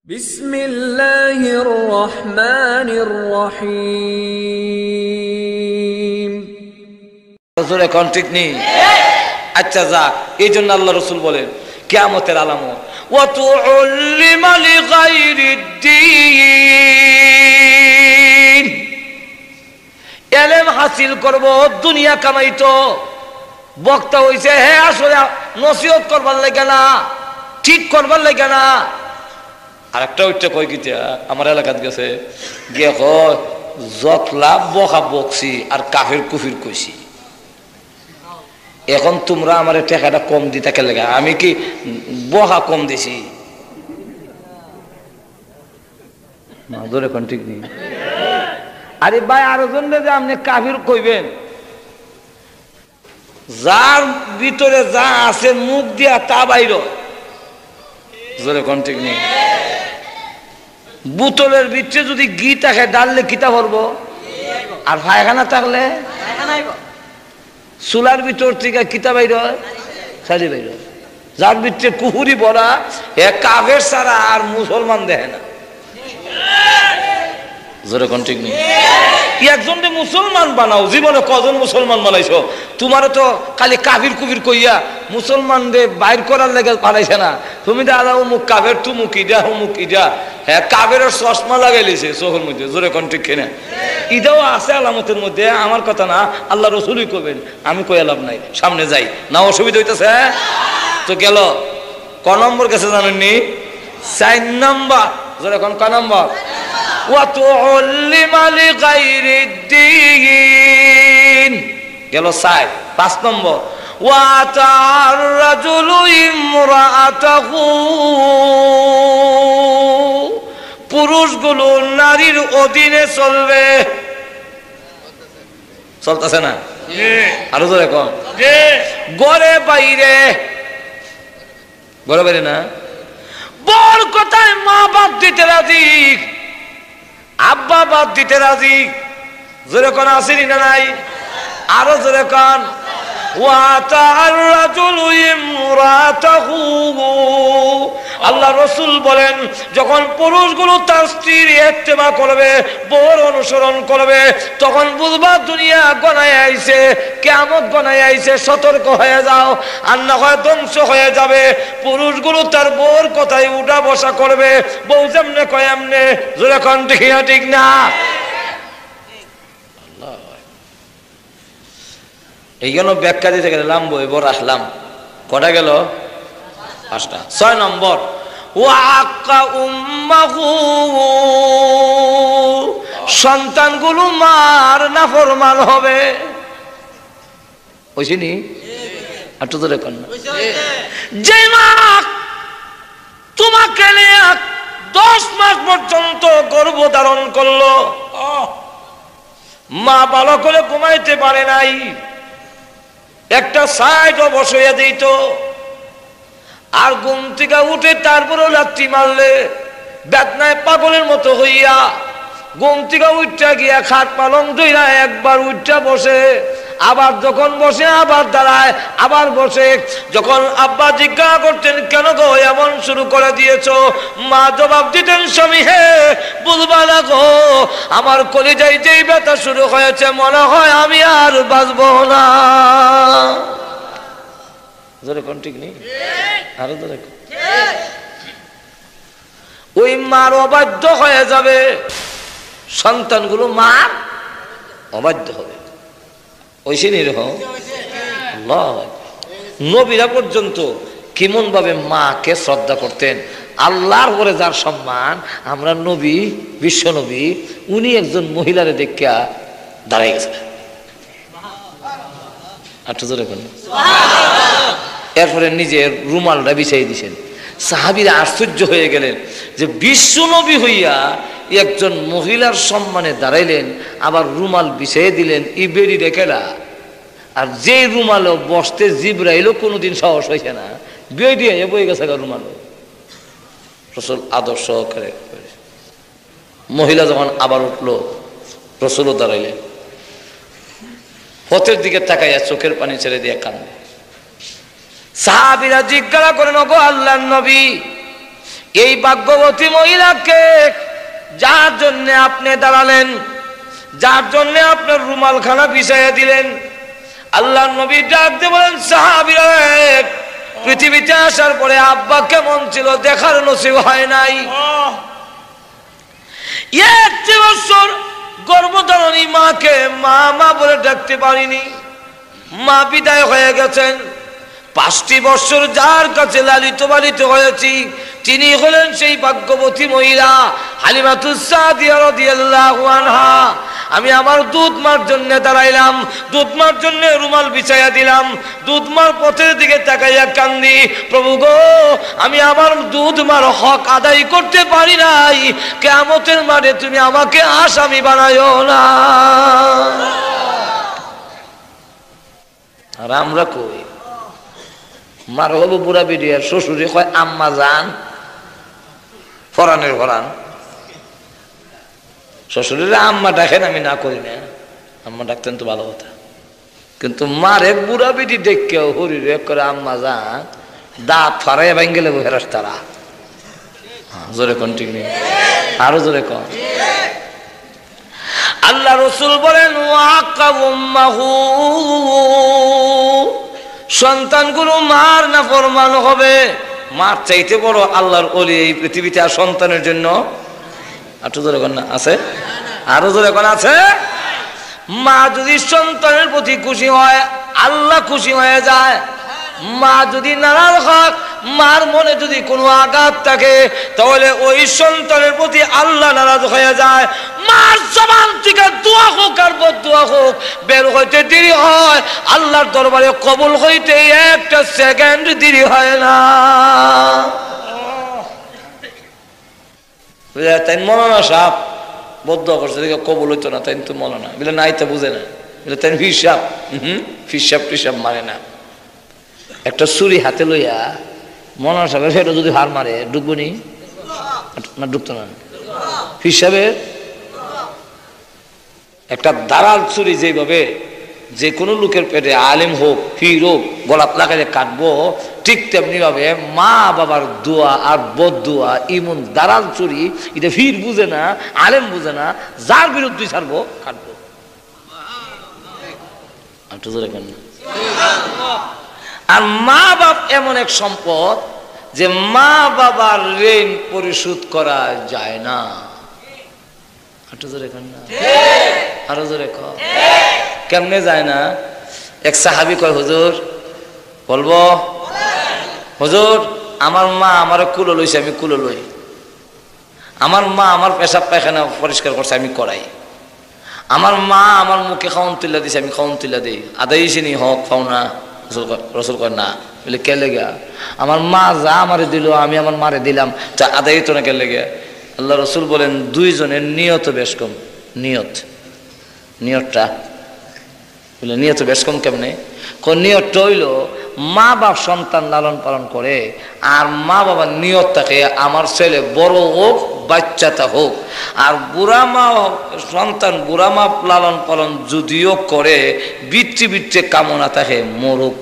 বিসমিল্লাহির রহমানির রহিম। হুজুর এখন ঠিক নেই। আচ্ছা যাক, এই জন্য আল্লাহ রসুল বলেন কিয়ামতের আলামত ওয়া তুউল্লিমা লিগাইরিদ্দিন, ইলম হাসিল করব দুনিয়া কামাইতো। বক্তা হইছে হে আসলে নসিহত করবার লাগে না, ঠিক করবার লাগে না। আর একটা ওইটা কই কিতা আমার এলাকাত গেছে গিয়ে কয় যতলা বকা বকছি আর কাফের কুফির কইছি, এখন তোমরা আমার টাকাটা কম দিতে কে লাগে? আমি কি বহা কম দিছি? এখন ঠিক নেই। আরে ভাই আরো জন যে আপনি কাফির কইবেন, যার ভিতরে যা আছে মুখ দিয়া তা বাইর জোরে কোন ঠিক নেই। বোতলের ভিতরে যদি ঘি থাকে ডাললে কিতা করবো, আর পায়খানা থাকলে চুলার ভিতর থেকে কিতা বাইর হয়, সারি বাইর হয়। যার ভিতরে কুহুরি বলা এ কাফের ছাড়া আর মুসলমান দেখে না। জোরে কোন ঠিক নেই। একজনকে মুসলমান বানাও, জীবনে কজন মুসলমান বানাইছো? তোমারও তো খালি কাফির কুফির কইয়া মুসলমানদের বাইর করার লেগে বানাইছে না। তুমি দাদা অমুক কাফের, তুমুক ইডা অমুক ইডা। হ্যাঁ, কাফের চশমা লাগাই লিছে চোখের মধ্যে। জোরে কোন ঠিক কিনা? ইদাও আছে আলামতের মধ্যে, আমার কথা না, আল্লাহ রসুলই কবেন, আমি কই লাভ নাই। সামনে যাই না, অসুবিধা হইতেছে তো গেল। ক নম্বর গেছে জানেননি? 4 নম্বর। জোরে কোন ক নম্বর? গেল 4। 5 নম্বর পুরুষগুলো নারীর অধীনে চলবে। চলতেছে না? আরো জোরে কম। ঘরে বাইরে, ঘরে বাইরে না। বড় কথায় মা বাপ দিতে রাজি, আব্বা বাপ দিতে রাজি। জোরে কোন আসেনি না নাই? আরো জোরে কোন। আল্লাহ রসুল বলেন যখন পুরুষগুলো তার স্ত্রীর ইত্তেবা করবে, বউর অনুসরণ করবে, তখন বুঝবা দুনিয়া গনায় আইছে, কিয়ামত গনায় আইছে। সতর্ক হয়ে যাও, আর না হয় ধ্বংস হয়ে যাবে। পুরুষগুলো তার বউর কথায় উঠা বসা করবে, বউ যেমনে কয় এমনে। জোরে কোন ঠিক না? ঠিক না? এই জন্য ব্যাখ্যা দিতে গেলে লাম্ব এবার আসলাম। কটা গেল? 5টা। 6 নম্বর সন্তানগুলো মার নাফরমান হবে। বুঝিনি? একটু তো দেখুন না, যে মা তোমাকে নিয়ে 10 মাস পর্যন্ত গর্ভধারণ করলো, মা ভালো করে ঘুমাইতে পারে নাই, একটা সাইডও বসিয়ে দিত, আর ঘুম থেকে উঠে তারপরে লাথি মারলে বেদনায় পাগলের মতো হইয়া ঘুম থেকে উঠা গিয়া খাট পালং ধইরা একবার উঠা বসে, আবার যখন বসে আবার দাঁড়ায়, আবার বসে। যখন আব্বা জিজ্ঞাসা করতেন কেন গো এমন শুরু করে দিয়েছো, মা জবাব দিতেন স্বামী হে বুঝবা না গো, আমার কলিজায় যেই ব্যথা শুরু হয়েছে মনে হয় আমি আর বাঁচবো না। জোরে কোন ঠিক নেই? আরো জোরে। ওই মার অবাধ্য হয়ে যাবে, সন্তানগুলো মার অবাধ্য হবে। ওইসে এরকম নবীরা পর্যন্ত কেমন ভাবে মাকে শ্রদ্ধা করতেন। আল্লাহর পরে যার সম্মান, আমরা নবী, বিশ্ব নবী, উনি একজন মহিলারে দেখা দাঁড়াই গেছেন। এরপরে নিজের রুমালটা বিছাই দিছেন। সাহাবীরা আশ্চর্য হয়ে গেলেন যে বিশ্ব নবী হইয়া একজন মহিলার সম্মানে দাঁড়াইলেন, আবার রুমাল বিছাই দিলেন। ই বেরি রেখেলা, আর যে রুমালও বসতে জিবরাইলও কোনোদিন সাহস হয়েছে না, বিয়ে দিয়ে বই গেছে রুমালও। রসুল আদর্শ করে। মহিলা যখন আবার উঠলো, রসুলও দাঁড়াইলেন, পথের দিকে তাকাইয়া চোখের পানি ছেড়ে দিয়ে কান্দে। সাহাবীরা জিজ্ঞাসা করেন ওগো আল্লাহর নবী এই ভাগ্যবতী মহিলাকে যার জন্য আপনি দাঁড়ালেন, যার জন্য আপনার রুমালখানা বিছাইয়া দিলেন, আল্লাহর নবী ডাক দিয়ে বলেন, সাহাবীরা পৃথিবীতে আসার পরে আব্বা কেমন ছিল দেখার নসিব হয় নাই। 1 বছর গর্ভধারণী মাকে মা মা বলে ডাকতে পারিনি, মা বিদায় হয়ে গেছেন। 5টি বছর যার কাছে লালিত পালিত হয়েছি তিনি হলেন সেই ভাগ্যবতী মহিলা হালিমাতুস সাদিয়া রাদিয়াল্লাহু আনহা। আমি আমার দুধ মার জন্য দাঁড়াইলাম, দুধ মার জন্য রুমাল বিছাইয়া দিলাম, দুধ মার পথের দিকে তাকাইয়া কান্দি, প্রভু গো আমি আমার দুধ মার হক আদায় করতে পারি নাই, কিয়ামতের মাঠে তুমি আমাকে আসামি বানায়ো না। আর আমরা কই মার হবো বুড়া বিডিয়ার শ্বশুরে কয় আম্মা যান, ফরানের ফরান শ্বশুরের আম্মা ডাকেন, আমি না করি না, আম্মা ডাকতেন তো ভালো কথা, কিন্তু মারে বুড়া বিডি ডেকেও হরিরে করে আম্মা যান, দাঁত ফারাইয়া ভাঙ্গে লেবো হেরাস তারা। জোরে কন্টিনিউ, আরো জোরে কন। আল্লাহ রসুল বলেন সন্তানগুলো মার না ফরমান হবে। মার চাইতে বড় আল্লাহর ওলি এই পৃথিবীতে আর সন্তানের জন্য আরো জোরে কন না আছে, আরো জোরে কন আছে। মা যদি সন্তানের প্রতি খুশি হয় আল্লাহ খুশি হয়ে যায়, মা যদি নারাজ হয়, মার মনে যদি কোনো আঘাত থাকে তাহলে ওই সন্তানের প্রতি আল্লাহ নারাজ হয়ে যায়। মার জবান থেকে দোয়া হোক আর বদদোয়া হোক বের হইতে দেরি হয়, আল্লাহর দরবারে কবুল হইতে 1 সেকেন্ড দেরি হয় না। তাই মৌলানা সাহেব বদদোয়া করছে দেখে কবুল হইতো না, তাই তো মৌলানা বলে নাই তো বুঝে না, বলে তাই হিসাব হিসাব টিসাব মানে না। একটা ছুরি হাতে লইয়া মৌলানা সাহেবের সেটা যদি হার মারে ডুববো নি না, ডুবতো না। হিসাবের একটা দাঁড়াল ছুরি যেভাবে যে কোনো লোকের পেটে আলেম হোক ফির হোক গলাপ লাগালে কাটবো, ঠিক তেমনি ভাবে মা বাবার দোয়া আর বদদোয়া ইমন দাঁড়াল ছুরি, এটা ফির বুঝে না, আলেম বুঝে না, যার বিরুদ্ধে ছাড়বো কাটবো। আর মা বাপ এমন এক সম্পদ যে মা বাবার ঋণ পরিশোধ করা যায় না। আরো জোরে কর, কেমনে যায় না? এক সাহাবী কয় হুজুর, বলবো হুজুর আমার মা আমার কুলো লইছে, আমি কুলো লই, আমার মা আমার পেশাব পায়খানা পরিষ্কার করছে, আমি করাই, আমার মা আমার মুখে খাওন তুল্লা দিছে, আমি খাওন তুল্লা দিই, আদায় চিনি হক পাও না। রসুল কয় না, বলে কে লেগে? আমার মা যা আমারে দিল আমি আমার মারে দিলাম, তা আদায় তো না কে লেগে? আল্লাহ রসুল বলেন দুইজনের নিয়ত বেশ কম। নিয়তটা বলে নিয়ত বেশ কম কেমনে? নিয়তটা হইল মা বাপ সন্তান লালন পালন করে, আর মা বাবার নিয়ত থাকে আমার ছেলে বড় হোক বাচ্চাটা হোক, আর বুড়া মা সন্তান বুড়া মা লালন পালন যদিও করে বৃত্তি বৃত্তি কামনা থাকে মরুক।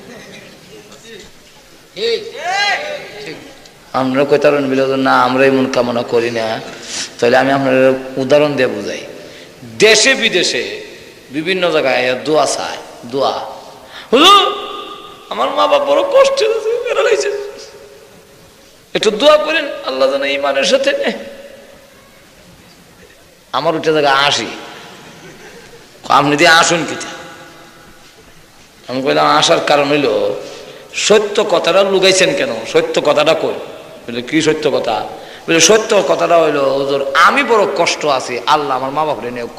আমরা কইতারণ বিল না, আমরা এমন কামনা করি না। তাহলে আমি আপনার উদাহরণ দিয়ে বুঝাই। দেশে বিদেশে বিভিন্ন জায়গায় দোয়া চায়, দোয়া হলো আমার মা বাবা বড় কষ্টে আছে, একটু দোয়া করেন আল্লাহ যেন ইমানের সাথে। আমার ওইটা জায়গায় আসি, আপনি দিয়ে আসুন কি? আমি কইলাম আসার কারণ হইল সত্য কথাটা লুকাইছেন কেন? সত্য কথাটা কই? বলে কি সত্য কথা? বলে সত্য কথাটা হইলো হুজুর আমি বড় কষ্ট আছি, আল্লাহ আমার মা বাপরে নেও।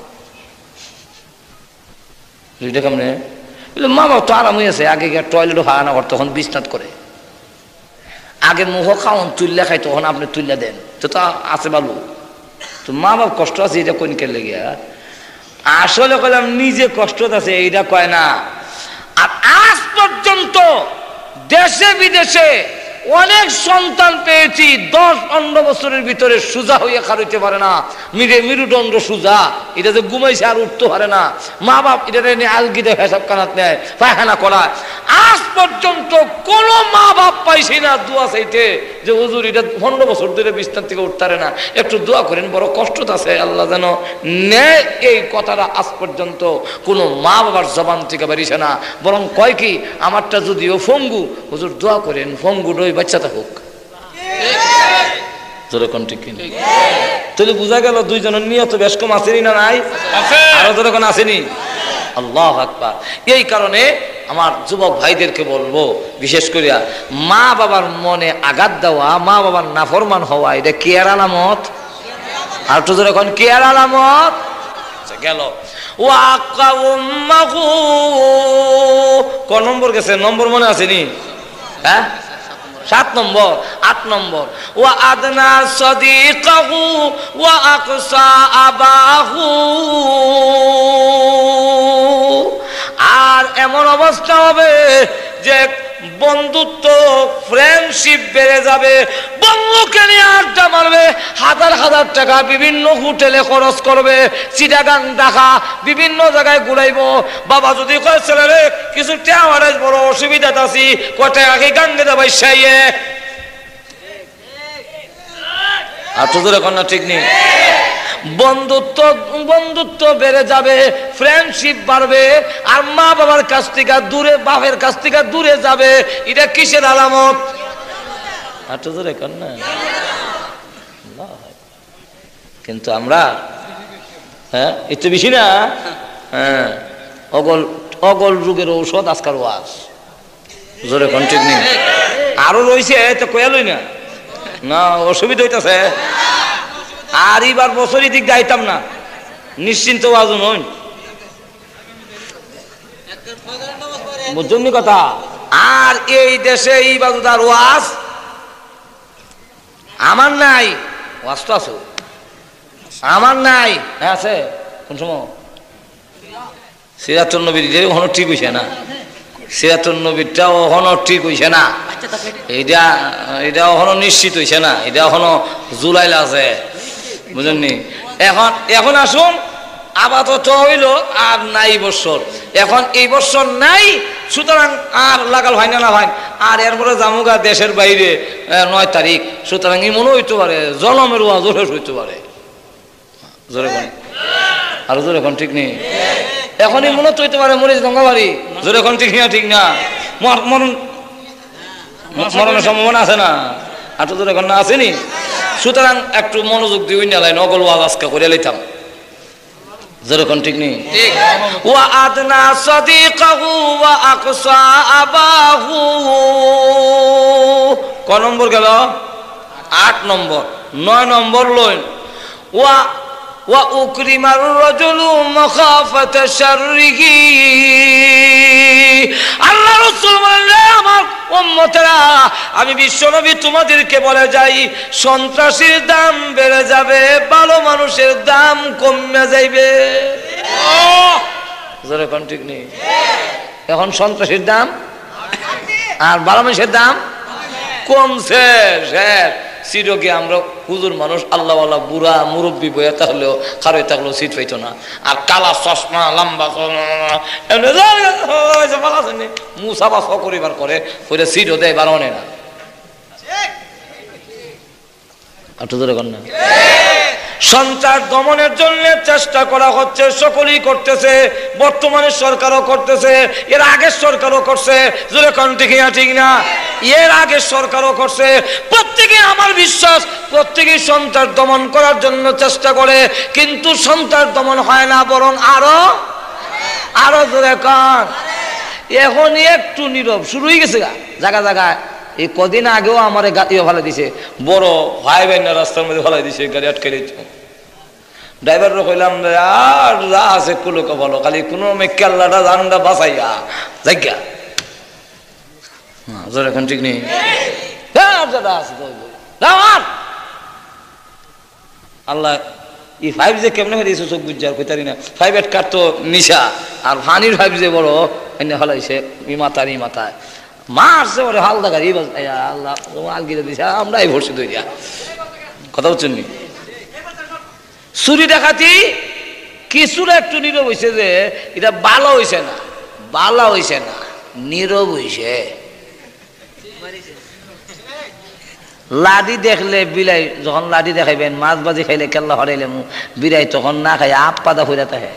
কেমনে? বলে মা বাপ তো আরাম হয়েছে, আগে গিয়ে টয়লেটও হারানা করতো, তখন বিছনাত করে, আগে মুখ খাওন তুললে খাই, তখন আপনি তুললে দেন, তো তা আছে ভালো। তো মা বাপ কষ্ট আছে এটা কোন কে লেগে? আসলে কইলাম নিজে কষ্ট আছে এইটা কয় না। আর আজ পর্যন্ত দেশে বিদেশে অনেক সন্তান পেয়েছি 10-15 বছরের ভিতরে সোজা হইয়া খাড়াইতে পারে না, মেরুদণ্ড সোজা, এটা যে ঘুমাইছে আর উঠতে পারে না, মা বাপ এটা নিয়ে আলগিতে হেসাব কানাত নেয়, পায়খানা করায়। আজ পর্যন্ত কোন মা বাপ পাইছি না দোয়া চাইতে যে হুজুর এটা 15 বছর ধরে বিছানা থেকে উঠতে পারে না, একটু দোয়া করেন, বড় কষ্ট আছে, আল্লাহ যেন নেয়। এই কথাটা আজ পর্যন্ত কোনো মা বাবার জবান থেকে বেরিয়েছে না, বরং কয় কি আমারটা যদিও ফঙ্গু, হুজুর দোয়া করেন ফঙ্গু ওই বাচ্চাটা হোক। তাহলে বোঝা গেল দুইজনের নিয়ত বেশ কম আসেনি না নাই? আরো যখন আসেনি। আল্লাহু আকবার। এই কারণে আমার যুবক ভাইদেরকে বলবো, বিশেষ করিয়া মা বাবার মনে আঘাত দেওয়া, মা বাবার নাফরমান হওয়া, এটা কেয়ার আলামত। আর তো যখন কেয়ার আলামত গেল। ক নম্বর গেছে? নম্বর মনে আসেনি? হ্যাঁ 7 নম্বর। 8 নম্বর, ওয়া আদনা সাদিকাহু ওয়া আকসা আবাহু। আর এমন অবস্থা হবে যে বন্ধুত্ব, ফ্রেন্ডশিপ বেড়ে যাবে, বন্ধুকে নিয়ে আড্ডা মারবে, হাজার হাজার টাকা বিভিন্ন হোটেলে খরচ করবে, চিটাগাং ঢাকা বিভিন্ন জায়গায় ঘুরাইবো। বাবা যদি কয় ছেলে রে কিছু টাকা বড় অসুবিধা আছি, কটা আগে গাঙ্গে যাবাই সাইয়ে, আর তোদের এখন না ঠিক নেই। বন্ধুত্ব বেড়ে যাবে, ফ্রেন্ডশিপ বাড়বে, আর মা বাবার কাছ থেকে দূরে, বাপের কাছ থেকে দূরে যাবে। এটা কিসের আলামত? আর তোদের এখন না। কিন্তু আমরা হ্যাঁ একটু বেশি না, হ্যাঁ অগল রোগের ঔষধ আজকাল ওয়াজ জোরে কোন ঠিক নেই। আরো রয়েছে তো কয়ালই না, না অসুবিধা হইতেছে। আর এবার বছরই দিক যাইতাম না, নিশ্চিন্ত ওয়াজ নই, বুঝছেন কথা। আর এই দেশে এই বাজুদার ওয়াজ আমার নাই, ওয়াজ তো আছে আমার নাই। হ্যাঁ আছে, কোন সময় সিরাতুন নবীর ওখানে ঠিক হইছে না, সিরাতুন নবীরটা ওখানে ঠিক হইছে না, এটা ওখানে নিশ্চিত হইছে না, এটা ওখানে জুলাইল আছে, বুঝলেননি। এখন আসুন, আপাতত হইল আর নাই বছর, এখন এই বছর নাই, সুতরাং আর লাগাল হয় না হয়। আর এরপরে জামুগা দেশের বাইরে 9 তারিখ, সুতরাং এই মনে হইতে পারে জলমের ওয়াজ হইতে পারে, জোরে কোন আর জোরে কোন ঠিক নেই। এখনই মনে হইতে পারে মরিচ গঙ্গাবাড়ি, জোরে কোন ঠিক না, ঠিক না, মরণের সম্ভাবনা আছে না, আর তো জোরে কোন না আসেনি। সুতরাং একটু মনোযোগ দিয়ে নেলাই নকল ওয়াজ আজকে করে লইতাম, যেরকম ঠিক নেই। ওয়া আদনা সাদিকাহু ওয়া আকসা আবাহু। ক নম্বর গেল? 8 নম্বর। 9 নম্বর লইন, ওয়া উকরিমার রাজুলু মাখাফাতা শাররিহি। আল্লাহ রাসূল বলেন, আমার উম্মতেরা, আমি বিশ্বনবী তোমাদেরকে বলে যাই, সন্ত্রাসীর দাম বেড়ে যাবে, ভালো মানুষের দাম কমে যাইবে। যেরকম ঠিক নেই। এখন সন্ত্রাসীর দাম আর ভালো মানুষের দাম কমছে। সিরোগে আমরা হুজুর মানুষ, আল্লাহওয়ালা বুড়া মুরব্বী বইয়া থাকলেও খারোয় থাকলেও সিট পাইতো না। আর কালা চশমা লম্বা মুসাফা করিবার করে সিটও দেয়, বারো নেয় না। সন্ত্রাস দমনের জন্য চেষ্টা করা হচ্ছে, সকলেই করতেছে, বর্তমানে সরকারও করতেছে, এর আগের সরকারও করছে, যেরকম ঠিক না, এর আগের সরকারও করছে। প্রত্যেকে, আমার বিশ্বাস, প্রত্যেকেই সন্ত্রাস দমন করার জন্য চেষ্টা করে, কিন্তু সন্ত্রাস দমন হয় না, বরং আরো যেরকম এখন একটু নীরব শুরু হয়ে গেছে জায়গা জায়গায়। এই কদিন আগেও আমার গাড়িও ভালো দিছে, বড় ভাই ভাই না রাস্তার মধ্যে ভালো দিছে, গাড়ি আটকে দিত। ড্রাইভাররা কইলাম আর যা আছে কুলোকে বলো, খালি কোনো মেকাল্লাটা জানটা বাঁচাইয়া জায়গা এখন ঠিক নেই। আল্লাহ এই 5G কেমনে হয়ে দিয়েছে চোখ বুঝার কইতারি না। 5 কার তো নিশা, আর ফানির 5G বড় এনে হলাইছে ই মাথায় মারছে ওরে হালদা গাড়ি আল্লাহ আলগিরে দিছে আমরাই ভরছি দইয়া কথা বলছেন নি চুরি ডাকাতি কিছুটা একটু নীরব হয়েছে যে এটা ভালো হয়েছে না বালা হয়েছে না নীরব হয়েছে লাডি দেখলে বিলাই যখন লাডি দেখাইবেন মাছ বাজি খাইলে কেল্লা হরাইলে বিলাই তখন না খাই আপ পাদা হইয়া থাকে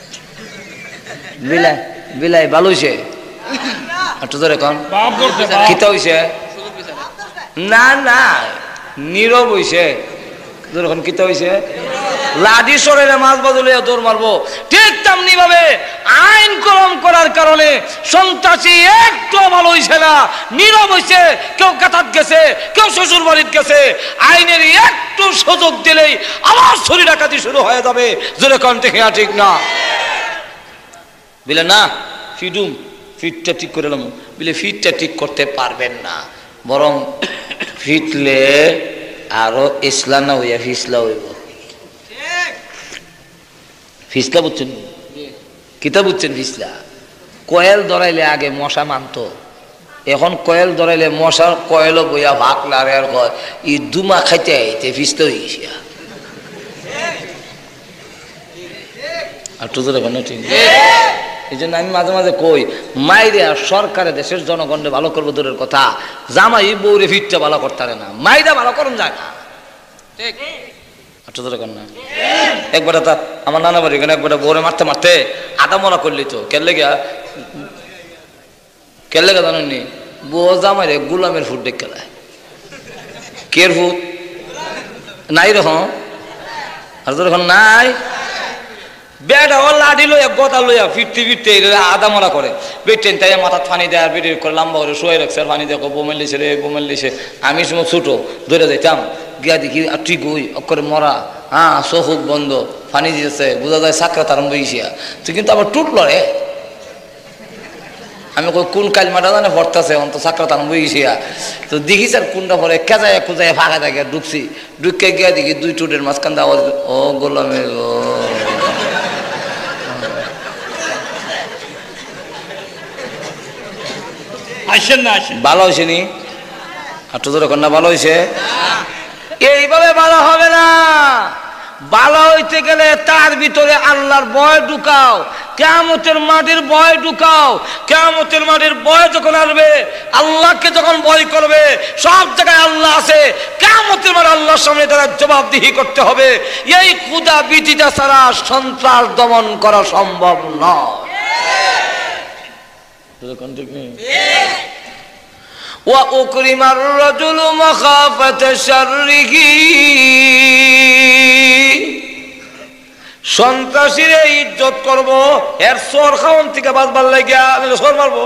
বিলাই বিলাই ভালো হয়েছে একটু ধরে কন খিতা হয়েছে না না নীরব হয়েছে যখন কিতা হয়েছে লাডি সরাইলে মাছ বাজলে দৌড় মারবো ঠিক তেমনি ভাবে আইন কলম করার কারণে সন্ত্রাসী একটু ভালো হয়েছে না নীরব হয়েছে কেউ গাতাত গেছে কেউ শ্বশুর বাড়ির গেছে আইনের একটু সুযোগ দিলেই আবার চুরি ডাকাতি শুরু হয়ে যাবে জোরে কন ঠিক না বলে না ফিডুম ফিটটা ঠিক করে এলাম বলে ফিটটা ঠিক করতে পারবেন না বরং ফিটলে আরো ইসলা না হইয়া ফিসলা হইব ফিসলা বুঝছেন কিতা বুঝছেন ফিসলা কয়েল ধরাইলে আগে মশা মানতো এখন কয়েল ধরাইলে মশার কয়েলও বইয়া ভাগ লারে আর কয় ই দুমা খাইতে আইতে ফিসলা হয়ে গেছে আর তো ঠিক এই জন্য আমি মাঝে মাঝে কই মাইরে সরকারে দেশের জনগণে ভালো করবো দূরের কথা জামাই বউরে ফিটটা ভালো করতে পারে না মাইরা ভালো করুন যায় না না একবার তা আমার নানা বাড়ি এখানে একবার বউরে মারতে মারতে আদা মরা করলি তো কেলে গা জানেননি বউ জামাইরে গুলামের ফুট দেখ খেলায় কের ফুট নাই রকম আর তো এখন নাই বেটা ও লাঠি লইয়া গোতা লইয়া ফিরতে ফিরতে আদা মরা করে বেটেন তাই মাথা ফানি দেয় আর বেটে করে লম্বা করে শুয়ে রাখছে আর ফানি দেখো বোমেল লিছে রে বোমেল লিছে আমি সময় ছোটো ধরে যাইতাম গিয়া দেখি আর ঠিক ওই অক্ষরে মরা হ্যাঁ চোখ বন্ধ ফানি দিয়েছে বোঝা যায় সাকরাত আরম্ভ হয়েছিয়া তুই কিন্তু আবার টুটল রে আমি কোন কালমাটা জানে ভরতেছে অন্ত সাকরাত আরম্ভ হয়েছিয়া তো দেখিস আর কোনটা পরে কেজায় খুঁজায় ফাঁকা থাকে ঢুকছি ঢুকে গিয়া দেখি দুই টুটের মাঝখান আওয়াজ ও গোলামে গো ভালো হয়েছে নি আর তো না ভালো হয়েছে এইভাবে ভালো হবে না ভালো হইতে গেলে তার ভিতরে আল্লাহর ভয় ঢুকাও কিয়ামতের মাটির ভয় ঢুকাও কিয়ামতের মাটির ভয় যখন আসবে আল্লাহকে যখন ভয় করবে সব জায়গায় আল্লাহ আছে কিয়ামতের মাঠে আল্লাহর সামনে তারা জবাবদিহি করতে হবে এই ক্ষুধা ভীতিটা ছাড়া সন্ত্রাস দমন করা সম্ভব নয় وأكرم الرجل مخافة شره সন্ত্রাসীর ইজ্জত করবো এর সর খাওয়ান থেকে বাঁচবার লাগিয়া সর মারবো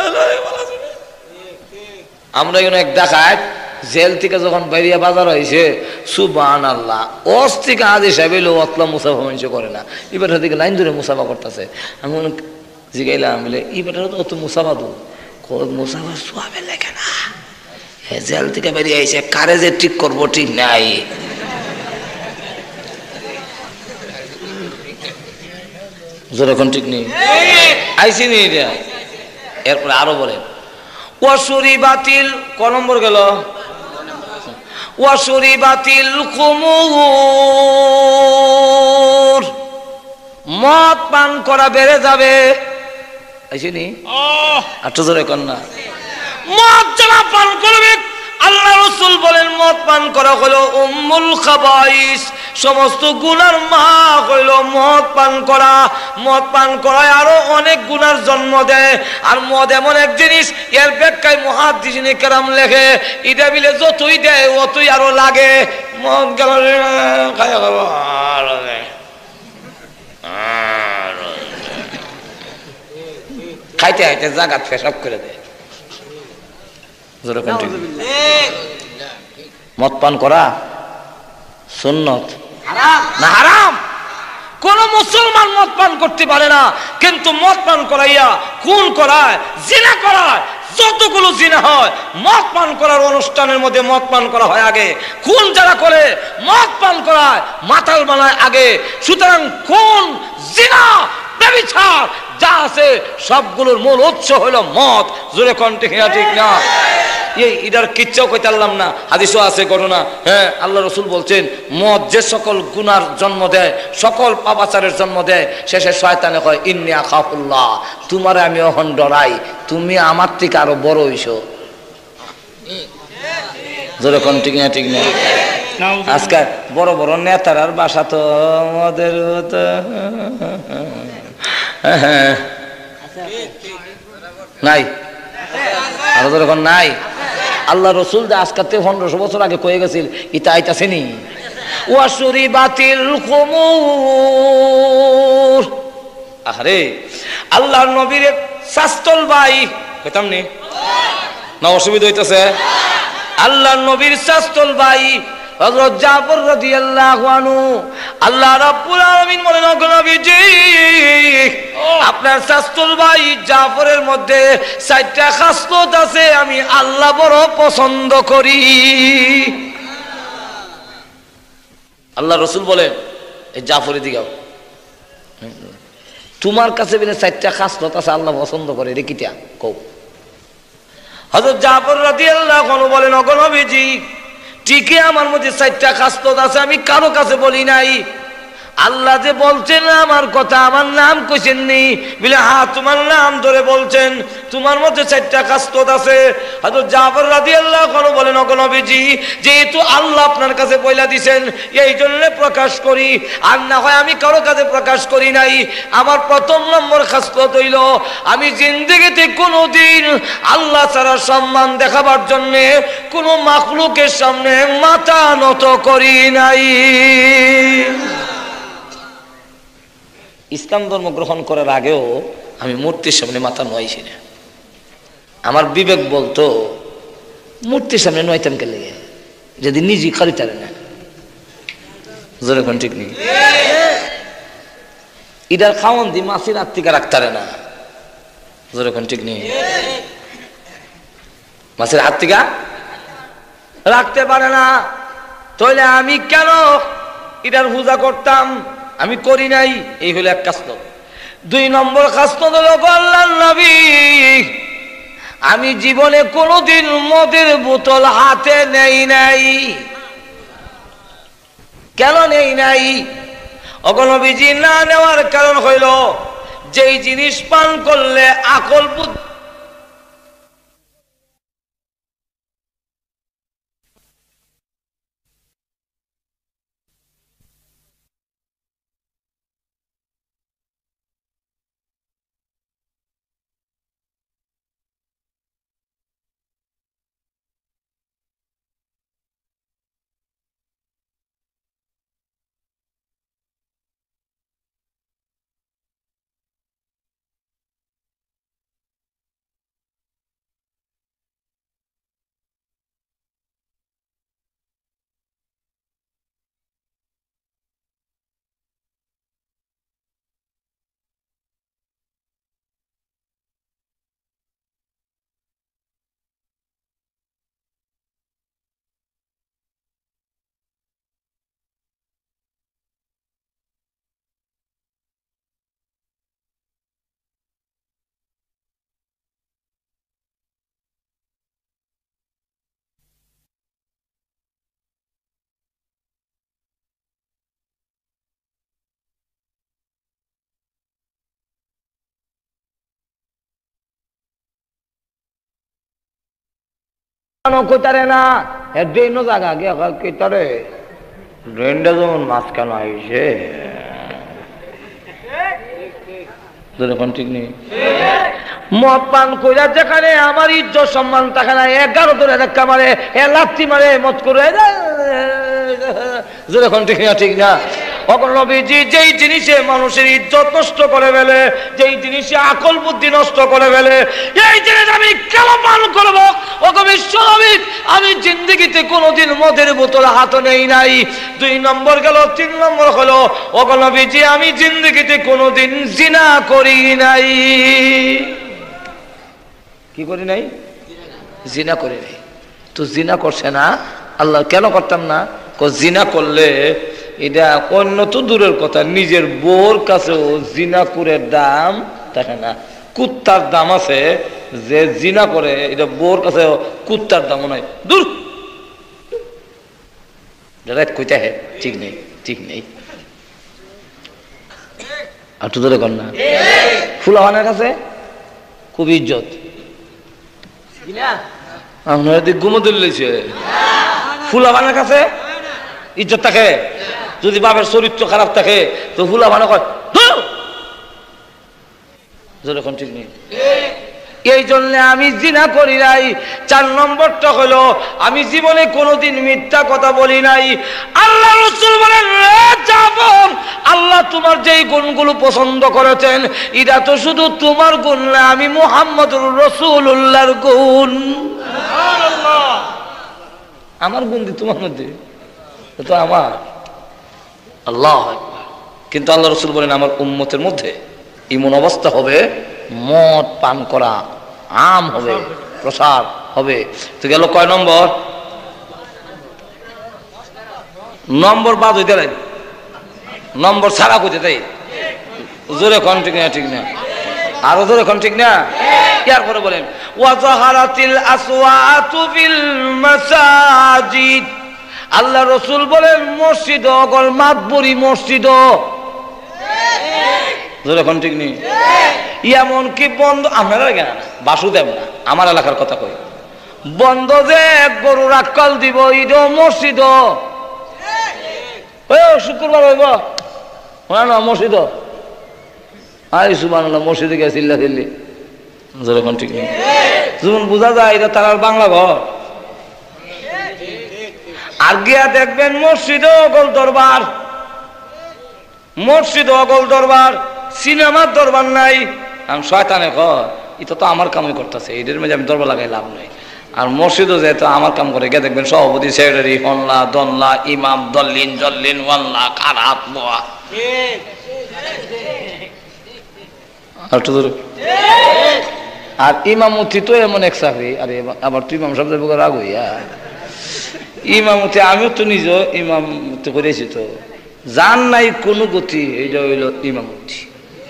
আমরা এখানে এক ডাকাত জেল থেকে যখন বাইরিয়া বাজার হয়েছে সুবহানাল্লাহ ওস থেকে আদেশ আইলো অতলা মুসাফা মানুষ করে না এবার থেকে লাইন ধরে মুসাফা করতেছে আমি জিগাইলাম বলে এবার তো মুসাফা দু মুসাফা সোয়াবে লেগে না জেল থেকে বেরিয়ে আইছে কারে যে ঠিক করবো ঠিক নাই যখন ঠিক নেই আইসি নি এরপরে আরো বলেন ওয়াসুরি বাতিল ক নম্বর গেল ওয়াসুরি বাতিল কুমুর মদ পান করা বেড়ে যাবে আইসিনি আচ্ছা জোরে কর না মদ যারা পান করবে আল্লাহ রাসূল বলেন মদ পান করা হলো উম্মুল খাবাইস সমস্ত গুনার মা হইল মদ পান করা মদ পান করায় আরো অনেক গুনার জন্ম দেয় আর মদ এমন এক জিনিস এর ব্যাখ্যায় মুহাদ্দিসিনে কেরাম লেখে এটা বিলে যতই দেয় অতই আরো লাগে মদ গেল খায়া খাবো খাইতে খাইতে জাগাত পেশাব করে দেয় মদ পান করা সুন্নত না হারাম কোন মুসলমান মদ পান করতে পারে না কিন্তু মদ পান করাইয়া খুন করায় জিনা করায় যতগুলো জিনা হয় মদ পান করার অনুষ্ঠানের মধ্যে মদ পান করা হয় আগে খুন যারা করে মদ পান করায় মাতাল বানায় আগে সুতরাং খুন জিনা ব্যভিচার যা আছে সবগুলোর মূল উৎস হলো মদ। জোরে কোন ঠিক না? এটার কিচ্ছাও কইতে পারলাম না, হাদিসও আছে ঘটনা। হ্যাঁ, আল্লাহ রসুল বলছেন মদ যে সকল গুনার জন্ম দেয়, সকল পাপাচারের জন্ম দেয়, শেষে শয়তানে কয় ইন্নী আখাফুল্লাহ, তোমারে আমি এখন ডরাই, তুমি আমার থেকে আরো বড় হইছো। জোরে কোন ঠিক না? আজকে বড় বড় নেতার বাসা তো আমাদের নাই, আরো যখন নাই। আল্লাহ রসুল যে আজকে 1500 বছর আগে কয়ে গেছিল ইটা আইতাছেনি ওয়াসুরি বাতিল কুমুর। আরে আল্লাহর নবীর শাস্তল ভাই কইতাম নি না, অসুবিধা হইতাছে? আল্লাহর নবীর শাস্তল ভাই হযরত জাফর রাদিয়াল্লাহু আনহু, আল্লাহ রাব্বুল আলামিন বলেন ও নবীজি আপনার শাস্তল ভাই জাফরের মধ্যে 4টা খাসলত আছে আমি আল্লাহ বড় পছন্দ করি। আল্লাহ রসুল বলেন এই জাফরের দিকে তোমার কাছে বলে 4টা খাসলত আছে আল্লাহ পছন্দ করে, রে কিটা কও? হযরত জাফর রাদিয়াল্লাহু আনহু বলেন ও নবীজি ঠিকই আমার মধ্যে 4টা খাসলত আছে, আমি কারো কাছে বলি নাই। আল্লাহ যে বলছেন আমার কথা, আমার নাম কইছেন নি বলে হ্যাঁ তোমার নাম ধরে বলছেন, তোমার মধ্যে 4টা খাসলত আছে। হযরত জাফর রাদিয়াল্লাহু আনহু বলেন ও নবীজি যেহেতু আল্লাহ আপনার কাছে বইলা দিবেন এই জন্য প্রকাশ করি, আর না হয় আমি কারো কাছে প্রকাশ করি নাই। আমার প্রথম নম্বর খাসলত হইল আমি জিন্দেগিতে কোনোদিন আল্লাহ ছাড়া সম্মান দেখাবার জন্য কোনো মাখলুকের সামনে মাথা নত করি নাই। ইসলাম ধর্ম গ্রহণ করার আগেও আমি মূর্তির সামনে মাথা নোয়াইছি না। আমার বিবেক বলতো মূর্তির সামনে নোয়াইতাম কে লেগে, যদি নিজে খারিতারে না। জোরে কোন ঠিক নেই? ইদার খাওয়ান দি মাছের আত্মিকা রাখতারে না। জোরে কোন ঠিক নেই? মাছের আত্মিকা রাখতে পারে না, তাহলে আমি কেন ইদার পূজা করতাম? আমি করি নাই, এই হলো এক খাসলত। 2 নম্বর খাসলত হলো আল্লাহর নবী আমি জীবনে কোনোদিন মদের বোতল হাতে নেই নাই। কেন নেই নাই? ওগো নবীজি না নেওয়ার কারণ হইল যেই জিনিস পান করলে আকল বুদ্ধি কইতারে না ড্রেনও জায়গা গিয়ে কইতারে ড্রেনটা যেমন মাঝখানে আইসে ঠিক নেই। মদ পান কইরা যেখানে আমার ইজ্জত সম্মান থাকে না 11 ধরে ধাক্কা মারে, লাথি মারে, মদ করে যখন ঠিক না। নবীজি যেই জিনিসে মানুষের ইজ্জত নষ্ট করে ফেলে, যেই জিনিসে আকল বুদ্ধি নষ্ট করে ফেলে, এই জিনিস আমি কেন পান করবো? আমি জিন্দেগিতে কোনোদিন মদের বোতল হাতে নেই নাই। 2 নম্বর গেল। 3 নম্বর হলো নবীজি আমি জিন্দেগিতে কোনোদিন জিনা করি নাই। কি করি নাই? জিনা করি নাই। তো জিনা করছে না আল্লাহ, কেন করতাম না? জিনা করলে এটা অন্য তো দূরের কথা, নিজের বউর কাছেও জিনা করে দাম থাকে না। কুত্তার দাম আছে, যে জিনা করে এটা বউর কাছে কুত্তার দামও নাই। দূর কইতে হে, ঠিক নেই, ঠিক নেই। আর তো ধরে কর না, ফুলাবানের কাছে খুব ইজ্জত। আপনার দিক ঘুমো দিল্লিছে, ফুলাবানের কাছে ইজ্জত থাকে। যদি বাপের চরিত্র খারাপ থাকে তো ফুলাবানে কয় যখন ঠিক নেই। এই জন্য আমি জিনা করি নাই। 4 নম্বরটা হলো আমি জীবনে কোনোদিন মিথ্যা কথা বলি নাই। আল্লাহ রাসূল বলেন, জাফর, আল্লাহ তোমার যেই গুণগুলো পছন্দ করেছেন এটা তো শুধু তোমার গুণ না, আমি মুহাম্মদুর রাসূলুল্লাহর গুণ। সুবহানাল্লাহ, আমার গুণ দি তোমার মধ্যে তো আমার। আল্লাহু আকবার। কিন্তু আল্লাহ রাসূল বলেন আমার উম্মতের মধ্যে এমন অবস্থা হবে, মদ পান করা আম হবে, প্রসার হবে। তো গেল কয় নম্বর? নম্বর বাদ হইতে নাই, নম্বর ছাড়া হইতে তাই। জোরে কোন ঠিক না, ঠিক না, আরো জোরে কোন ঠিক না। এরপরে বলেন ওয়াজাহারাতিল আসওয়াতু ফিল মাসাজিদ। আল্লাহ রাসূল বলেন মসজিদ অগল মাতবরি মসজিদ, যখন ঠিক নেই। এমন কি বন্ধ, আপনারা কেন বাসুদেব না, আমার এলাকার কথা কই, বন্ধ যে গরুর আক্কাল দিব ঈদ মসজিদ, শুক্রবার হইব না মসজিদ। আরে সুবহানাল্লাহ, মসজিদে গিয়ে চিল্লা চিল্লি, যখন ঠিক নেই। যখন বোঝা যায় এটা তার বাংলা ঘর। আর গিয়া দেখবেন মসজিদ অগল দরবার, মসজিদ অগল দরবার, সিনেমার দরবার নাই। আমি শয়তানে কর এটা তো আমার কামই করতেছে, এদের মধ্যে আমি দরবার লাগাই লাভ নাই। আর মসজিদও যেহেতু আমার কাম করে, গিয়ে দেখবেন সভাপতি, সেক্রেটারি, হল্লা দল্লা, ইমাম দল্লিন জল্লিন ওয়াল্লা খারাপ বোয়া। আর ইমামতি তো এমন এক চাকরি। আরে আবার তুই ইমাম সাহেব রাগ হইয়া ইমামতি, আমিও তো নিজ ইমামতি করেছি, তো জান নাই কোনো গতি, এইটা হইল ইমামতি।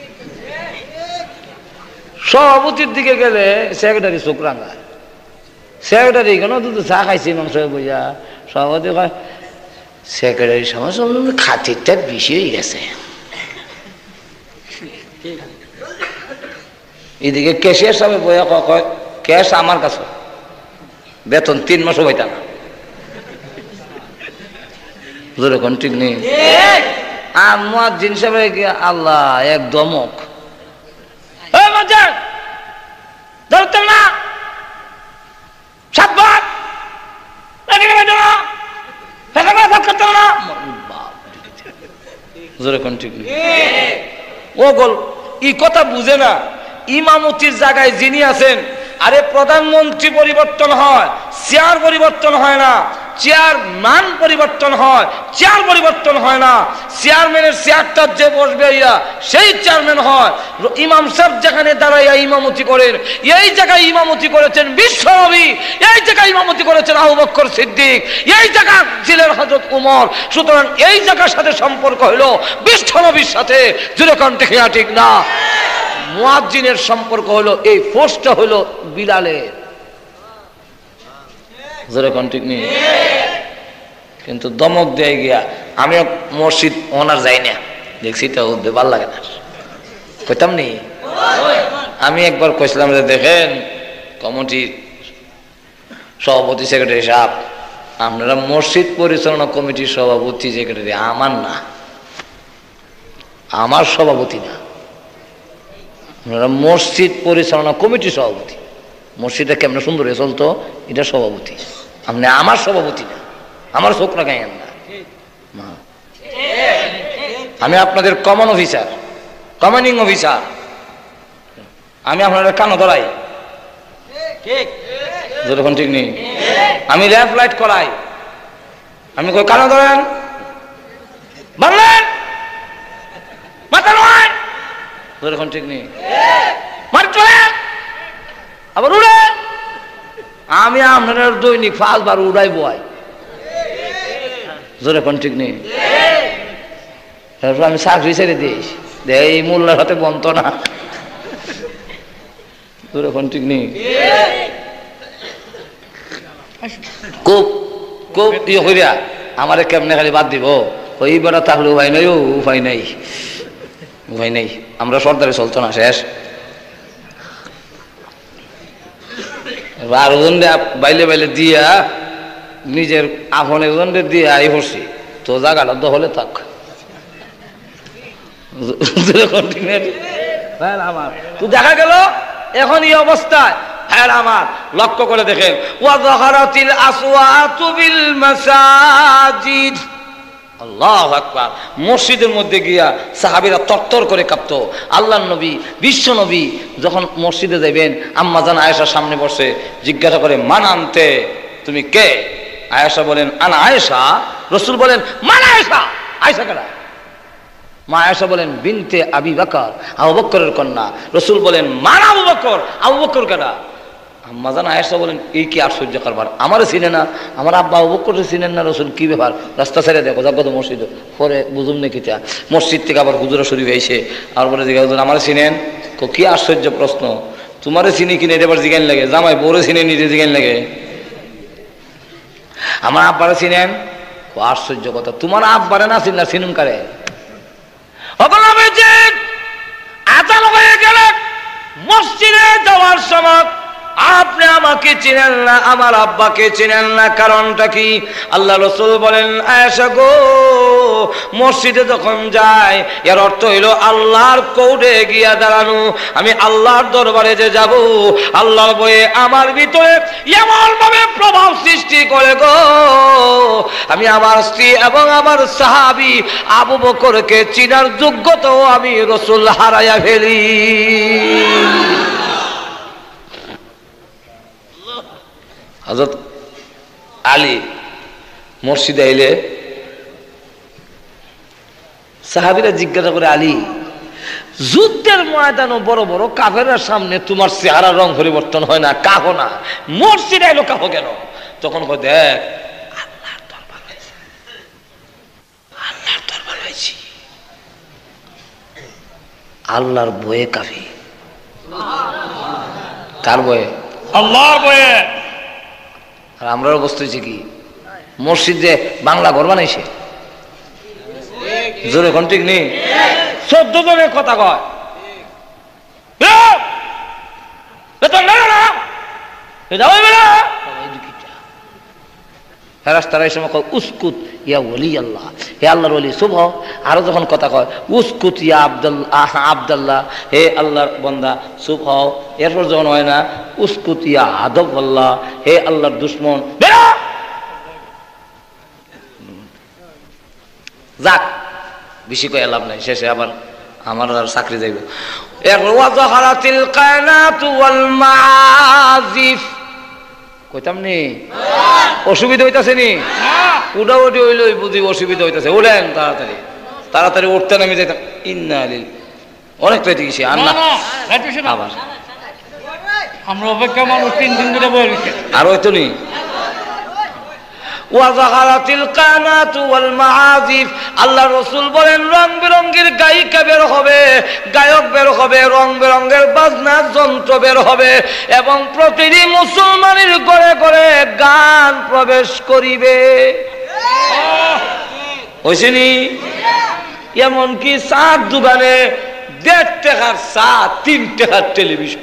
সভাপতির দিকে গেলে সেক্রেটারি চোখ রাঙায়, সেক্রেটারি কেন তো চা খাইছে ইমাম সাহেব বুঝা। সভাপতি কয় সেক্রেটারি সমাজ খাতিরটা বেশি হয়ে গেছে। এদিকে ক্যাশিয়ার সাহেব বইয়া কয় ক্যাশ আমার কাছে, বেতন 3 মাসও হইতা না। যেরকম ঠিক নেই। আর মুয়াজ্জিন সাহেব আল্লাহ এক দমক, ধরতেন না 7 বার যেরকম ঠিক নেই। ও গোল ই কথা বুঝে না, ইমামতির জায়গায় যিনি আছেন, আরে প্রধানমন্ত্রী পরিবর্তন হয়, চেয়ার পরিবর্তন হয় না, চেয়ার মান পরিবর্তন হয়, চেয়ার পরিবর্তন হয় না। চেয়ারম্যানের চেয়ারটা যে বসবে সেই চেয়ারম্যান হয়। ইমাম সাহেব যেখানে দাঁড়াইয়া ইমামতি করেন, এই জায়গায় ইমামতি করেছেন বিশ্বনবী, এই জায়গায় ইমামতি করেছেন আবু বকর সিদ্দিক, এই জায়গা ছিলেন হযরত ওমর। সুতরাং এই জায়গার সাথে সম্পর্ক হলো বিশ্বনবীর সাথে, যেরকম ঠিক না। মুয়াজ্জিনের সম্পর্ক হলো, এই ফোর্সটা হলো বিলালের, যেরকম ঠিক নেই। কিন্তু দমক দিয়ে গিয়া আমিও মসজিদ ওনার যাই না, দেখছি তো ভাল লাগে না, কইতাম নি। আমি একবার কইছিলাম যে দেখেন কমিটির সভাপতি সেক্রেটারি সাহেব, আপনারা মসজিদ পরিচালনা কমিটির সভাপতি সেক্রেটারি আমার না, আমার সভাপতি না, আপনারা মসজিদ পরিচালনা কমিটির সভাপতি। মসজিদটা কেমন সুন্দর হয়ে চলতো এটা সভাপতি, আপনি আমার সভাপতি না, আমার চোখ রাখাইয়েন না। আমি আপনাদের কমন অফিসার, কমান্ডিং অফিসার, আমি আপনাদের কানো ধরাই, যখন ঠিক নেই। আমি ল্যাম্প লাইট করাই, আমি কই কানো ধরেন, বাংলেন মাথা নয়, যখন ঠিক নেই। আবার উড়ে, আমি আপনার দৈনিক 5 বার উড়াই বয়, যখন ঠিক নেই। তারপর আমি চাকরি ছেড়ে দিয়েছি, এই মোল্লার হাতে বন্ত না, তোর এখন ঠিক নেই। খুব খুব ইয়ে করিয়া আমারে কেমনে খালি বাদ দিব, ওই বেড়া থাকলে উপায় নাই, ও উপায় নাই, উপায় নেই, আমরা সর্দারে চলতো না, শেষ। আর ওজন বাইলে বাইলে দিয়া নিজের আপনের জন্যে দিয়ে আই পড়ছি, তো জায়গাটা দখলে থাক। আমার তো দেখা গেল এখন এই অবস্থায়। হ্যাঁ আমার লক্ষ্য করে দেখেন, ওয়াযাহারাতিল আসওয়াতু বিল মাসাজিদ, আল্লাহু আকবার। মসজিদের মধ্যে গিয়া সাহাবীরা তরতর করে কাঁপতো। আল্লাহর নবী, বিশ্ব নবী যখন মসজিদে যাবেন, আম্মা জান আয়েশার সামনে বসে জিজ্ঞাসা করে, মান আনতে, তুমি কে? আয়েশা বলেন, আনা আয়েশা। রাসূল বলেন, মান আয়েশা? আয়েশা কেডা? মা আয়েশা বলেন, বিনতে আবি বকর, আবু বকরের কন্যা। রাসূল বলেন, মান আবু বকর? আবু বকর কেডা? আম্মা জান আয়েশা বলেন, এই কি আশ্চর্য কারবার, আমারও চিনে না, আমার আব্বা আবু বকরকে চিনেন না। রাসূল কি ব্যাপার, রাস্তা ছেড়ে দেখো, যাবো তো মসজিদ। পরে বুঝুম নাকি তা মসজিদ থেকে আবার হুজুরা শরীফ হয়েছে, আর বলে জিজ্ঞাসা, হুজুর আমারে চিনেন? কি আশ্চর্য প্রশ্ন, তোমারে চিনি কিনে এটা আবার জিজ্ঞান লাগে, জামাই বউরে চিনে নিজে জিজ্ঞান লাগে, আমার আব্বারে চিনেন? আশ্চর্য কথা, তোমার আব্বারে না চিন না, চিনুম কারে? আজান হয়ে গেলে মসজিদে যাওয়ার সময় আপনি আমাকে চিনেন না, আমার আব্বাকে চিনেন না, কারণটা কি? আল্লাহ রাসূল বলেন, আয়েশা গো, মসজিদে যখন যায় এর অর্থ হইল আল্লাহর কোর্টে গিয়া দাঁড়ানো। আমি আল্লাহর দরবারে যে যাব, আল্লাহর ভয়ে আমার ভিতরে এমন ভাবে প্রভাব সৃষ্টি করে গো, আমি আমার স্ত্রী এবং আমার সাহাবী আবু বকরকে চিনার যোগ্যতাও আমি রাসূল হারাইয়া ফেলি। হযরত আলী মসজিদে আইলে সাহাবীরা জিজ্ঞাসা করে, আলী, যুদ্ধের ময়দানও বড় বড় কাফেরের সামনে তোমার চেহারা রং পরিবর্তন হয় না, কাহো না, মসজিদে আইলো কাহো কেন? তখন কয়, দেখ, আল্লাহর দরবার হয়েছে, আল্লাহর দরবার হয়েছি, আল্লাহর বয়ে কাফি। কার বয়ে? আল্লাহর বয়ে। আর আমরাও বসতেছি কি মসজিদে বাংলা ঘর বানাইছে, জোরে কোন ঠিক নেই, 14 জনের কথা কয়, ফেরেশতারা এই সময় কয়, উসকুত ইয়া ওলি আল্লাহ, হে আল্লাহর ওলি শুভ। আরো যখন কথা কয়, উসকুত ইয়া আব্দুল্লাহ, হে আল্লাহর বান্দা শুভ। এরপর যখন হয় না, উসকুত ইয়া আদব আল্লাহ, হে আল্লাহর দুশ্মন। যাক, বেশি কয়ে লাভ নাই, শেষে আবার আমার আর চাকরি যাইব। এরপর ওয়াযাহারাতিল কায়নাতু ওয়াল মাআযিফ, কইতাম নি অসুবিধা হইতাছে নি? উডাউডি হইল বুঝি অসুবিধা হইতাছে, উঠেন তাড়াতাড়ি, তাড়াতাড়ি উঠতেন, আমি যাইতাম। ইন্না লিল্লাহি, অনেক রাইতে গেছি, আল্লাহ আবার আমরা অপেক্ষা মানুষ 3 দিন ধরে বয়ে গেছে, আর হইতো নি। ওয়াযাহারাতিল কানাতু ওয়াল মাআযিফ, আল্লাহ রাসূল বলেন, রং বেরঙের গায়িকা বের হবে, গায়ক বের হবে, রং বেরঙের বাজনা যন্ত্র বের হবে, এবং প্রতিটি মুসলমানের ঘরে ঘরে গান প্রবেশ করিবে। হইছেনি? এমনকি চার দোকানে 1.5 টাকার চা, 3 টাকার টেলিভিশন।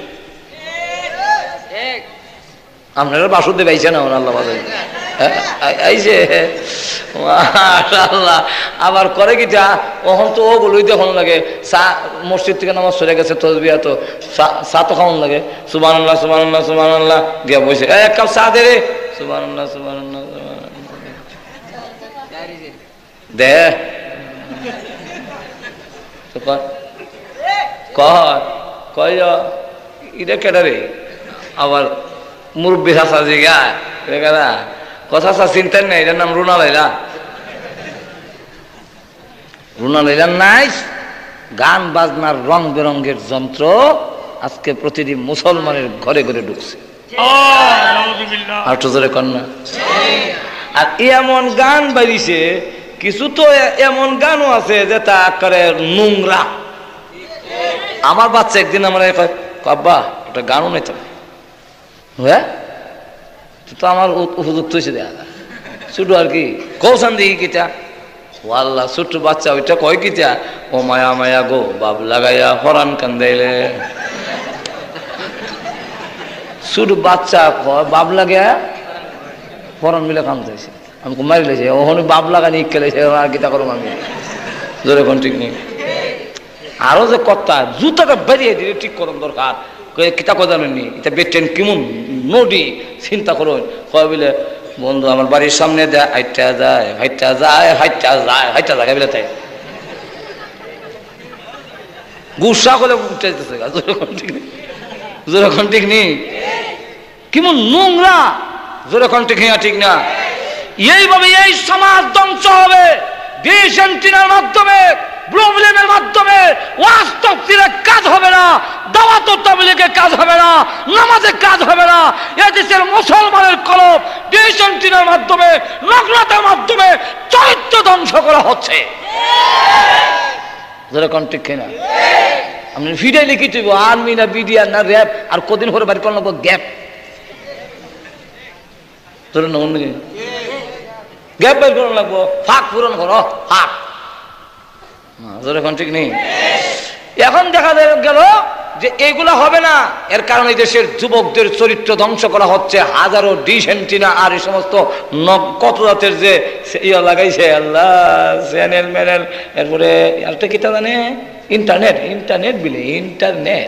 আপনারা বাসুদেব আইছে না? আল্লাহ বাজাই আইছে, মাশাআল্লাহ। আবার করে কিটা, ওখান তো ওগুলোই তখন লাগে, চা মসজিদ থেকে নামাজ চলে গেছে, তসবিহ তো চা তো খাওয়ান লাগে, সুবহানাল্লাহ সুবহানাল্লাহ সুবহানাল্লাহ, গিয়া বসে, এক কাপ চা দে রে, সুবহানাল্লাহ সুবহানাল্লাহ দে, কয় এটা কেটা রে? আবার মুরব্বী চাষা জিগা কথা চিন্তার নেই, এটার নাম রুনা লাইলা। রুনা লাইলা নাই, গান বাজনার রং বেরঙ্গের যন্ত্র আজকে প্রতিটি মুসলমানের ঘরে ঘরে ঢুকছে। আর তো জোরে কন্যা, আর এমন গান বাড়িছে কিছু তো এমন গানও আছে যে তা করে নোংরা। আমার বাচ্চা একদিন আমার আব্বা ওটা গানও নেই তো, হ্যাঁ তো আমার উপযুক্ত হয়েছে দেখা ছোট আর কি কৌশান দিই কিটা ও আল্লাহ ছোট্ট বাচ্চা ওইটা কয় কিটা ও মায়া মায়া গো বাপ লাগাইয়া হরান কান্দাইলে। ছোট বাচ্চা কয় বাপ লাগাইয়া হরান মিলে কান্দাইছে। আমি মারি লেছে ওখানে বাপ লাগানি খেলেছে আর কিতা করো আমি জোরে কোন ঠিক নেই। আরো যে কথা জুতাটা বেরিয়ে দিলে ঠিক করুন দরকার কিতা কথা নি এটা বেটেন কেমন নদী চিন্তা করুন কয় বলে বন্ধু আমার বাড়ির সামনে দেয় হাইটা যায় হাইটা যায় হাইটা যায় হাইটা যায় বলে তাই গুসা করে উঠে যেতেছে জোরে ঠিক নেই কেমন নোংরা জোরে ঠিক না ঠিক না। এইভাবে এই সমাজ ধ্বংস হবে দেশ এন্টিনার মাধ্যমে প্রবলেমের মাধ্যমে ওয়াজ তাফসীরের কাজ হবে না, দাওয়াত ও তাবলীগের কাজ হবে না, নামাজের কাজ হবে না। এই দেশের মুসলমানের কলব দেশ এন্টিনার মাধ্যমে নগ্নতার মাধ্যমে চরিত্র ধ্বংস করা হচ্ছে। যারা কন্টেক্ট কিনা আপনি ফিরে লিখি তুই আর্মি না বিডিআর না র্যাব আর কদিন পরে বাড়ি করলো গ্যাপ ধরে না অন্য গ্যাপ বের করানো লাগবো ফাঁক পূরণ করো ফাঁক ঠিক নেই। এখন দেখা গেল যে এইগুলা হবে না, এর কারণে দেশের যুবকদের চরিত্র ধ্বংস করা হচ্ছে। হাজারো ডিশ এন্টিনা আর এই সমস্ত কত জাতের যে ইয়া লাগাইছে আল্লাহ চ্যানেল ম্যানেল, এরপরে আরেকটা কিটা জানে ইন্টারনেট ইন্টারনেট বিলে ইন্টারনেট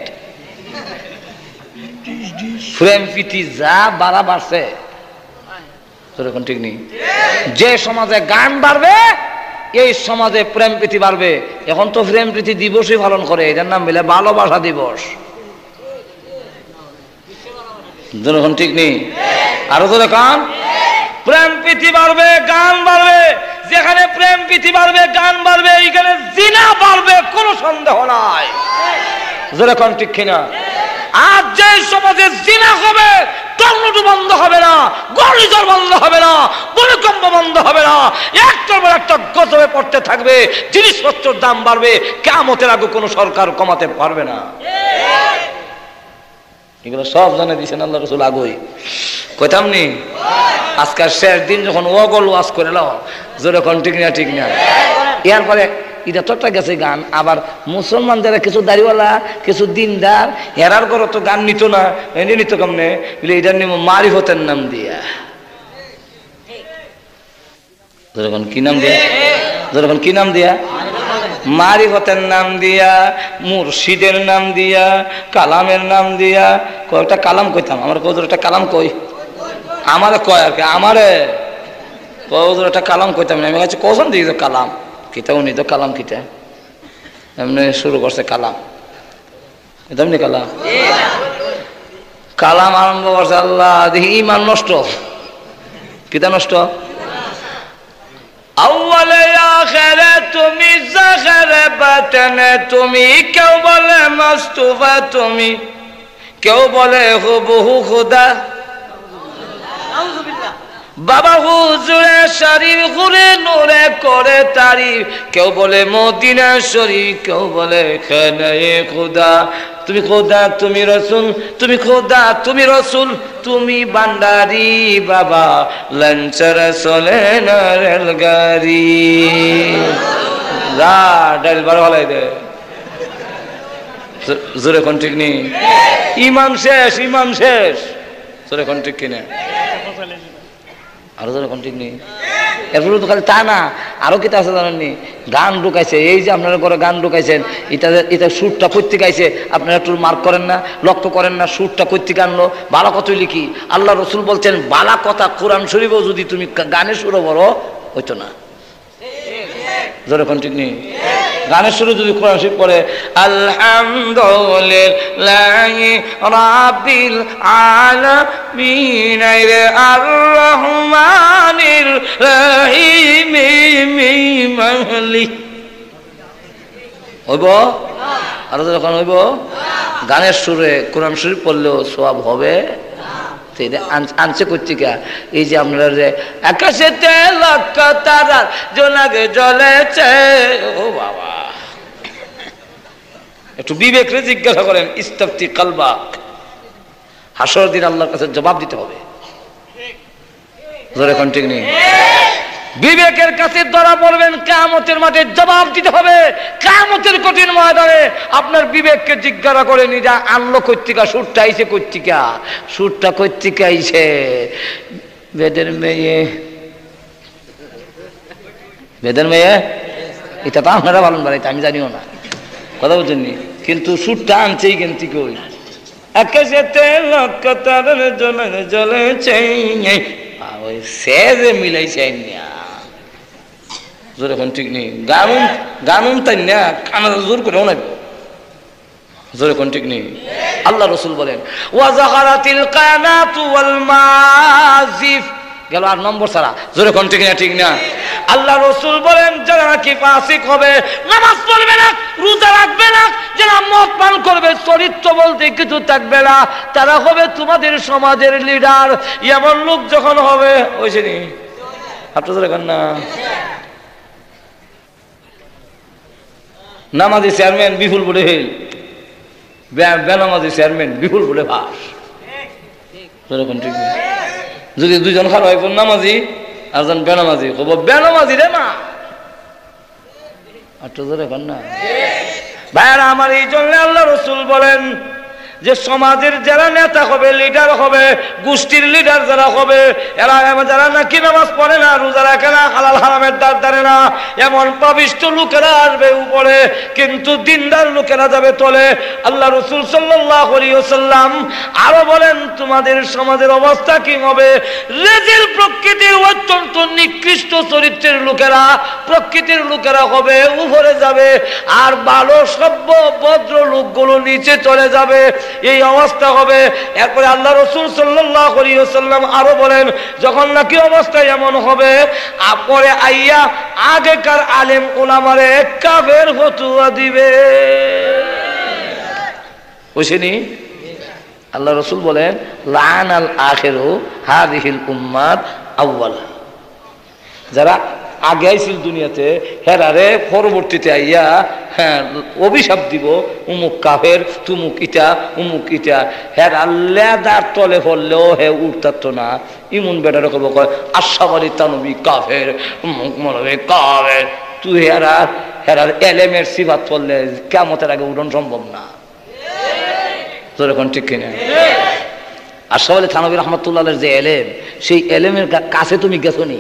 ফ্রেম পিটি যা বাড়া বাড়ছে সেরকম ঠিক নেই। যে সমাজে গান বাড়বে এই সমাজে প্রেম প্রীতি বাড়বে। এখন তো প্রেম প্রীতি দিবসই পালন করে, এটার নাম বলে ভালোবাসা দিবস। যখন ঠিক নেই আরো তো দেখান প্রেম প্রীতি বাড়বে গান বাড়বে। যেখানে প্রেম প্রীতি বাড়বে গান বাড়বে এইখানে জিনা বাড়বে, কোনো সন্দেহ নাই। যেরকম ঠিক কিনা। আর যে সমাজে জিনা হবে টর্নেডো বন্ধ হবে না, ঘূর্ণিঝড় বন্ধ হবে না, ভূমিকম্প বন্ধ হবে না, একটার পর একটা গজবে পড়তে থাকবে, জিনিসপত্রের দাম বাড়বে, কিয়ামতের আগে কোনো সরকার কমাতে পারবে না। এগুলো সব জানে দিয়েছেন আল্লাহ রাসূল আগেই কইতাম নি। আজকাল শেষ দিন যখন ওগল ওয়াজ করে নাও যেরকম ঠিক না ঠিক না। এরপরে এটা তো একটা গেছে গান। আবার মুসলমান যারা কিছু দাড়িওয়ালা কিছু দিনদার এরার করে তো গান নিত না, এনে নিত কেমনে বলে এটার নিম মারিফতের নাম দিয়া। যেরকম কি নাম দিয়া যেরকম কি নাম দিয়া মারিফতের নাম দিয়া, মুর্শিদের নাম দিয়া, কালামের নাম দিয়া। কয়েকটা কালাম কইতাম আমার কৌজোর একটা কালাম কই আমারে কয় আর কি আমারে কৌজোর একটা কালাম কইতাম না। আমি কাছে কখন দিই কালাম কিতা উনি তো কালাম কিতা এমনি শুরু করছে কালাম এমনি কালাম কালাম আরম্ভ করছে আল্লাহ দেখি ইমান নষ্ট। কিতা নষ্ট? আউয়ালে আখিরে তুমি জাখিরে বাতনে তুমি, কেউ বলে মাসতুফা তুমি, কেউ বলে হুবহু খুদা। বাবা হুজুরে শরীফ ঘুরে নূরে করে তারিফ, কেউ বলে মদিনা শরীফ, কেউ বলে খানায়ে খুদা। তুমি খোদা তুমি রসুল, তুমি খোদা তুমি রসুল, তুমি বান্দারি বাবা লঞ্চর চলে না রেলগাড়ি। যা ডাইল বার হলাই দে জোরে কোন ঠিক নেই। ইমান শেষ ইমান শেষ জোরে কোন ঠিক কিনা আরো যখন ঠিক নেই। এরপরে তো খালি তা না আরো কিতা আছে জানেননি গান ঢুকাইছে। এই যে আপনারা করে গান ঢুকাইছেন এটা এটা সুরটা কর্তৃক আইছে, আপনারা একটু মার্ক করেন না, লক্ষ্য করেন না সুরটা কর্তৃক আনলো। বালা কতই লিখি আল্লাহ রসুল বলছেন বালা কথা কোরআন শরীফও যদি তুমি গানের সুরও বলো হইতো না। যখন ঠিক নেই গানের শুরু যদি কোরআন শরীফ পড়ে আলহামদুলিল্লাহি রাব্বিল আলামিন আর রহমানির রহিম মালিক হইব। আর যখন হইব গানের সুরে কোরআন শরীফ পড়লেও সওয়াব হবে আনছে কর্তিকা এই যে আপনারা যে আকাশেতে লক্ষ তারার জোনাকে জ্বলেছে। ও বাবা, একটু বিবেকরে জিজ্ঞাসা করেন, ইস্তাফতি কালবাক। হাসর দিন আল্লাহর কাছে জবাব দিতে হবে। জোরে কোন ঠিক নেই? বিবেকের কাছে ধরা পড়বেন, কিয়ামতের মাঠে জবাব দিতে হবে। কিয়ামতের কঠিন ময়দানে আপনার বিবেককে জিজ্ঞাসা করে নিজা আনলো কর্তিকা, সুরটা আইছে কর্তিকা, সুরটা কর্তিকা আইছে বেদের মেয়ে, বেদের মেয়ে। এটা তো আপনারা পালন করে, আমি জানিও না, কথা বলছেন নি, কিন্তু সুরটা আনছেই কিন্তু কই আকাশেতে লক্ষ তারার জোনাকে জ্বলেছে, ওই সে যে মিলাইছে না। জোর এখন ঠিক নেই, গানুন তাই না, কানা জোর করেও না, জোর এখন ঠিক নেই। আল্লাহ রসুল বলেন ওয়াজাহারাতিল কানাতু ওয়াল মাজিফ, গেল আর নম্বর ছাড়া। জোরে কোন ঠিক না? ঠিক না? আল্লাহ রসুল বলেন যারা নাকি ফাসিক হবে, নামাজ পড়বে না, রোজা রাখবে না, যারা মদ পান করবে, চরিত্র বলতে কিছু থাকবে না, তারা হবে তোমাদের সমাজের লিডার। এমন লোক যখন হবে, ওইসে নি আপনাদের এখন না নামাজি চেয়ারম্যান বিপুল বলে হেল, বেনামাজি চেয়ারম্যান বিপুল বলে ভাস। ঠিক না? যদি দুজন খারাপ একজন নামাজি আর জন বেনামাজি, কব বেনামাজি রে মা, এখন না ভাইয়ারা আমার। এই জন্য আল্লাহ রসুল বলেন যে সমাজের যারা নেতা হবে, লিডার হবে, গোষ্ঠীর লিডার যারা হবে, এরা যারা নাকি নামাজ পড়ে না, রোজা রাখে না, হালাল হারামের দ্বার ধারে না, এমন পাপিষ্ঠ লোকেরা আসবে উপরে, কিন্তু দিনদার লোকেরা যাবে তলে। আল্লাহ রসুল সাল্লাল্লাহু আলাইহি ওয়াসাল্লাম আরো বলেন তোমাদের সমাজের অবস্থা কি হবে। রেজিল প্রকৃতির অত্যন্ত নিকৃষ্ট চরিত্রের লোকেরা, প্রকৃতির লোকেরা হবে উপরে যাবে, আর ভালো সভ্য ভদ্র লোকগুলো নিচে চলে যাবে, এই অবস্থা হবে। এরপরে আল্লাহ রাসূল সাল্লাল্লাহু আলাইহি ওয়াসাল্লাম আরো বলেন যখন নাকি অবস্থা এমন হবে, পরে আইয়া আগেকার আলেম ওলামারে কাফের ফতোয়া দিবে। বুঝেনি? আল্লাহ রাসূল বলেন লানাল আখিরু হাযিহিল উম্মাত আউয়ালা, যারা আগে আইছিল দুনিয়াতে হেরারে পরবর্তীতে আইয়া হ্যাঁ অভিশাপ দিব, উমুক কাফের, তুমুক ইটা, উমুক ইটা। হেরা লেদার তলে পড়লেও হে উঠতাত না। ইমন বেটারে কব কয় আশাবাড়ি তানবী কাফের, উমুক মরবে কাফের। তুই হেরার এলেমের সিফাত পড়লে কিয়ামতের আগে উঠন সম্ভব না। তোর এখন ঠিক কিনা? আশাবাড়ি থানবী রহমাতুল্লাহের যে এলেম, সেই এলেমের কাছে তুমি গেছো নি?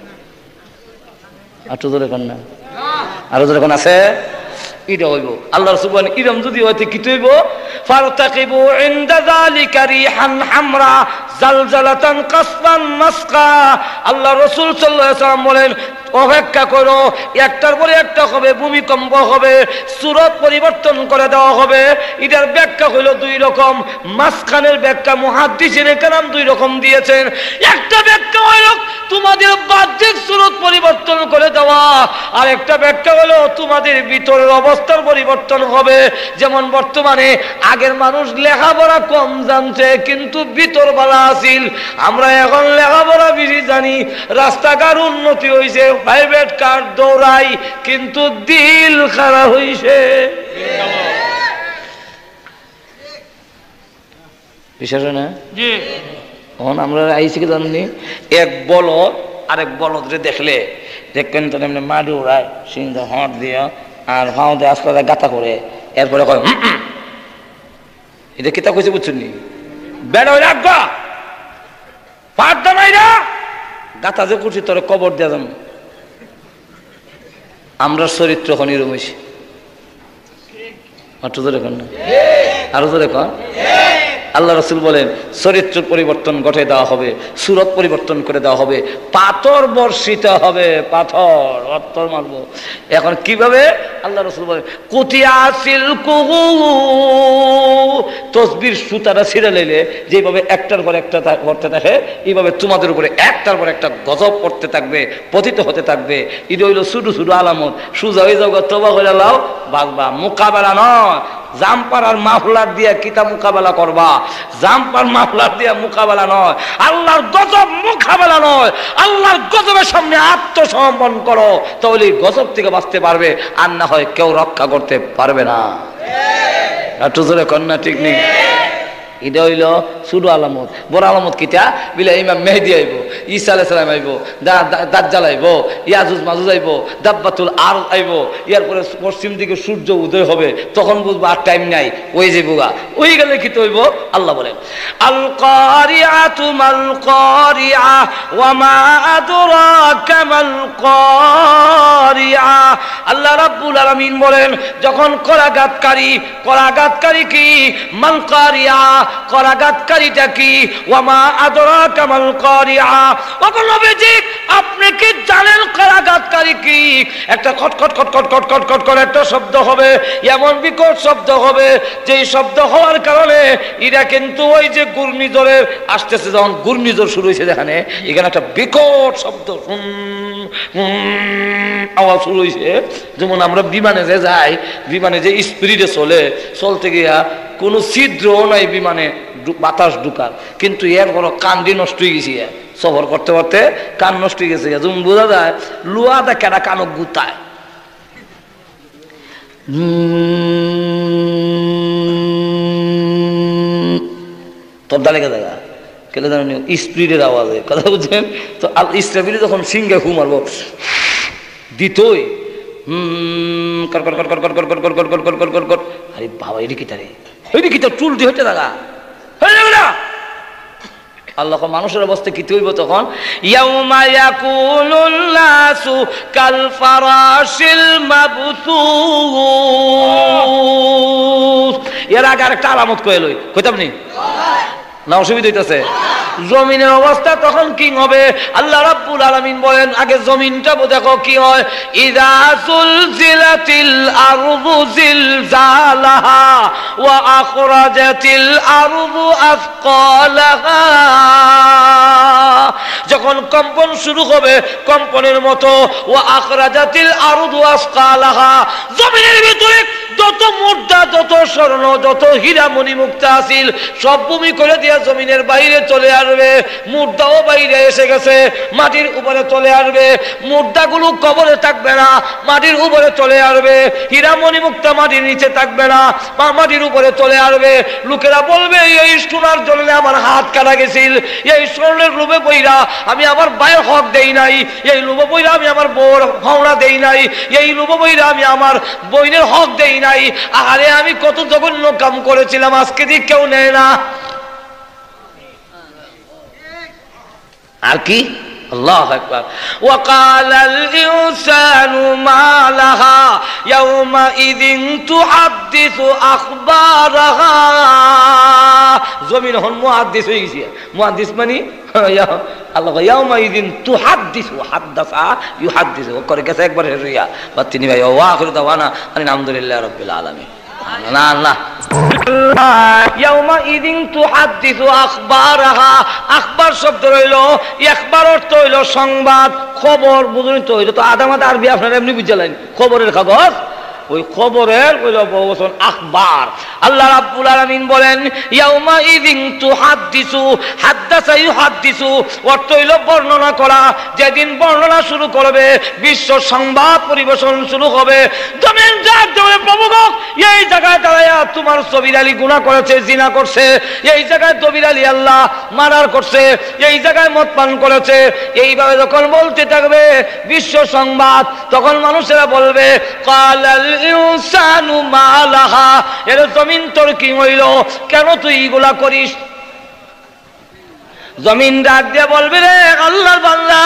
আরো যখন আছে এটা হইব। আল্লাহ রাসূল ইরম যদি হইতে কি হইব, ফারতাকিবু ইনদা যালিকা রিহান হামরা জালজালাতান কাসফান মাসকা। আল্লাহ রাসূল সাল্লাল্লাহু আলাইহি ওয়াসাল্লাম বলেন অপেক্ষা করো, একটার পরে একটা হবে, ভূমিকম্প হবে, সূরত পরিবর্তন করে দেওয়া হবে। এটার ব্যাখ্যা হলো দুই রকম, মাঝখানের ব্যাখ্যা মুহাদ্দিসিনে কেরাম দুই রকম দিয়েছেন। একটা ব্যাখ্যা হলো তোমাদের বাহ্যিক সূরত পরিবর্তন করে দেওয়া, আর একটা ব্যাখ্যা হলো তোমাদের ভিতরের অবস্থার পরিবর্তন হবে। যেমন বর্তমানে আগের মানুষ লেখাপড়া কম জানছে কিন্তু ভিতর ভালো আছিল, আমরা এখন লেখাপড়া বেশি জানি, রাস্তাঘাট উন্নতি হয়েছে, প্রাইভেট কার দৌড়াই, কিন্তু দিল খারাপ হইছে। বিশ্বাস হয় না? এখন আমরা আইসি কি জানি, এক বলদ আরেক বলদরে দেখলে দেখবেন তো এমনি মাটি উড়ায়, সিংহ হট দিয়ে আর ভাঁতে আসলে গাতা করে, এরপরে কয় এটা কিতা কইছে বুঝছেন নি, বেড়া হইলে আজ্ঞা পাট দামাই না গাতা যে করছি তোরে কবর দেওয়া যাম। আমরা চরিত্র এখন এরকম হয়েছি। আরো জোরে কন। আল্লাহ রাসূল বলেন চরিত্র পরিবর্তন ঘটে দেওয়া হবে, সূরত পরিবর্তন করে দেওয়া হবে, পাথর বর্ষিত হবে, পাথর মারবো। এখন কিভাবে? আল্লাহ রাসূল বলেন কুতিয়াসিল কুহু, তসবির সুতারা ছিঁড়ে লাইলে যেভাবে একটার পর একটা করতে থাকে, এইভাবে তোমাদের উপরে একটার পর একটা গজব পড়তে থাকবে, পতিত হতে থাকবে। এটা হইল ছোট ছোট আলামত। সুজা হয়ে যাও, তওবা করে লাও, বাগবা, মোকাবেলা নয়। জাম্পার আর মাফলার দিয়ে কিতা মোকাবেলা করবা? জাম্পার মাফলার দিয়ে মোকাবেলা নয়, আল্লাহর গজব মোকাবেলা নয়, আল্লাহর গজবের সামনে আত্মসমর্পণ করো, তাহলে গজব থেকে বাঁচতে পারবে, আর না হয় কেউ রক্ষা করতে পারবে না। একটু জোরে কন্যা ঠিক নেই? এটা হইল ছোট আলামত। বড় আলামত কিটা? বিলা ইমাম মেহেদি আইব, ঈসা আলাইহিস সালাম আইব, দাজ্জাল আইব, ইয়াজুজ মাজুজ আইব, দাব্বাতুল আরদ আইব, ইয়ার পরে পশ্চিম দিকে সূর্য উদয় হবে, তখন বুঝবো আর টাইম নাই, ওই যে বুগা ওই গেলে কি হইব? আল্লাহ বলেন আল কারিআতু মাল কারিআ ওয়া মা আদরাকা মাল কারিআ। আল্লাহ রাব্বুল আলামিন বলেন যখন করাঘাতকারী, করাঘাতকারী কি? মাল কারিআ, করাঘাতকারীটা কি? ওয়ামা আদরাকা মাল কারিআ। ওগো নবীজি আপনি কি জানেন করাঘাতকারী কি? একটা খটখট খটখট খটখট খট করে একটা শব্দ হবে, এমন বিকট শব্দ হবে যে শব্দ হওয়ার কারণে এরা কিন্তু ওই যে ঘূর্ণিঝড়ের আসতেছে, যখন ঘূর্ণিঝড় শুরু হয়েছে যেখানে, এখানে একটা বিকট শব্দ আওয়াজ শুরু হয়েছে। যেমন আমরা বিমানে যে যাই, বিমানে যে স্পিডে চলে, চলতে গিয়া কোনো ছিদ্রও নাই বিমানে বাতাস ঢুকার, কিন্তু এর বড় কান্দি নষ্ট হয়ে গেছে, সফর করতে করতে কান নষ্ট হয়ে গেছে। যেমন বোঝা যায় লুয়া দা কেনা কানক গুতায়, তবদা লেগে দেখা কেলে জানি স্পিডের আওয়াজে, কথা বুঝছেন তো? স্পিডে যখন সিংহে ঘু মারবো দিতই কর কর কর কর কর কর কর কর কর কর কর কর কর। আরে বাবা এটি কি তারে, এটি কি তার চুল দিয়ে হইতে থাকা হয়ে যাবে না। আল্লাহ মানুষের অবস্থা কি হইব তখন? ইয়াউমা ইয়াকুনুন নাসু কাল ফারাশিল মাবথুস। এর আগে আরেকটা আলামত কয়ে লই, কইতাম নি না? অসুবিধা হইতেছে। জমিনের অবস্থা তখন কি হবে? আল্লাহ রাব্বুল আলামিন বলেন আগে জমিনটা দেখো কি হয়। ইযা সুলজিলাতিল আরদু জিলজালাহা ওয়া আখরাজাতিল আরদু আসকালাহা। যখন কম্পন শুরু হবে, কম্পনের মতো, ওয়া আখরাজাতিল আরদু আসকালাহা, জমিনের ভিতরে যত মুদ্রা, যত স্বর্ণ, যত হীরা মণি মুক্তা আছিল সব ভূমি করে দিয়া জমিনের বাইরে চলে আসবে। মুদ্রাও বাইরে এসে গেছে, মাটির উপরে চলে আসবে। মুদ্রাগুলো কবরে থাকবে না, মাটির উপরে চলে আসবে। হীরা মণি মুক্তা মাটির নিচে থাকবে না, মাটির উপরে চলে আসবে। লোকেরা বলবে এই সোনার জন্য আমার হাত কাটা গেছিল, এই স্বর্ণের লোভে বইরা আমি আমার ভাইয়ের হক দেই নাই, এই লোভে বইরা আমি আমার বউর হওনা দেই নাই, এই লোভে বইরা আমি আমার বইনের হক দেই নাই। আরে আমি কত জঘন্য কাম করেছিলাম, আজকে দিয়ে কেউ নেয় না। আর কি? আল্লাহু আকবার। ওয়া ক্বালাল ইনসানু মা লাহা ইয়াওমাইযিন তুহাদ্দিসু আখবারাহা। জমিন হন মুহাদ্দিস হয়ে গেছে। মুহাদ্দিস মানে আল্লাহ ইয়াওমাইযিন তুহাদ্দিসু, হাদ্দাসা ইউহাদ্দিসু করে গেছে একবার হেরিয়া বা তিনি ভাই। ওয়া আখিরু দাওয়ানা আলহামদুলিল্লাহি রাব্বিল আলামিন। না আল্লাহ ইয়াওমাইযিন তুহাদ্দিসু আখবারাহা। আখবার শব্দ রইল, ইখবার অর্থ হইল সংবাদ, খবর। বুঝুন তো, এটা তো আদামাত আরবি আপনারা এমনি বুঝালেন, খবরের কাগজ। ওই খবরের হইল বহুবচন আখবার। আল্লাহ রাব্বুল আলামিন বলেন ইয়াউমাইযিন তুহাদ্দিসু, হাদ্দাসা ইউহাদ্দিসু অর্থ হইল বর্ণনা করা। যেদিন বর্ণনা শুরু করবে, বিশ্ব সংবাদ পরিবেশন শুরু হবে। জমিন যার জমিন প্রভু গো, এই জায়গায় দাঁড়ায়া তোমার সবির আলী গুনাহ করেছে, জিনা করছে, এই জায়গায় দবির আলী আল্লাহ মার্ডার করছে, এই জায়গায় মদ পান করেছে, এইভাবে যখন বলতে থাকবে বিশ্ব সংবাদ, তখন মানুষেরা বলবে ক্বালাল ইনসানু মা লাহা। এর জমিন তোর কি হইল, কেন তুই এগুলা করিস? জমিন ডাক দিয়ে বলবে রে আল্লাহর বান্দা,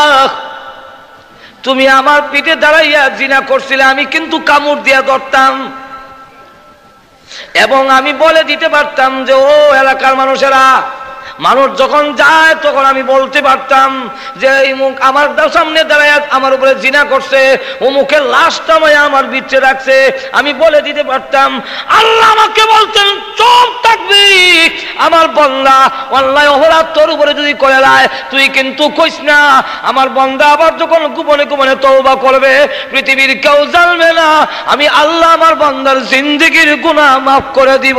তুমি আমার পিঠে দাঁড়াইয়া জিনা করছিলে, আমি কিন্তু কামড় দিয়া ধরতাম এবং আমি বলে দিতে পারতাম যে ও এলাকার মানুষেরা, মানুষ যখন যায় তখন আমি বলতে পারতাম যে এই মুখ আমার সামনে দাঁড়ায় আমার উপরে জিনা করছে, ও মুখের লাশটা আমার ভিতরে রাখছে, আমি বলে দিতে পারতাম। আল্লাহ আমাকে বলতেন চুপ থাকবি, আমার বান্দা অন্যায় অপরাধ তোর উপরে যদি করে লায় তুই কিন্তু কইস না। আমার বান্দা আবার যখন গোপনে গোপনে তওবা করবে পৃথিবীর কেউ জানবে না, আমি আল্লাহ আমার বান্দার জিন্দেগির গুনাহ মাফ করে দিব।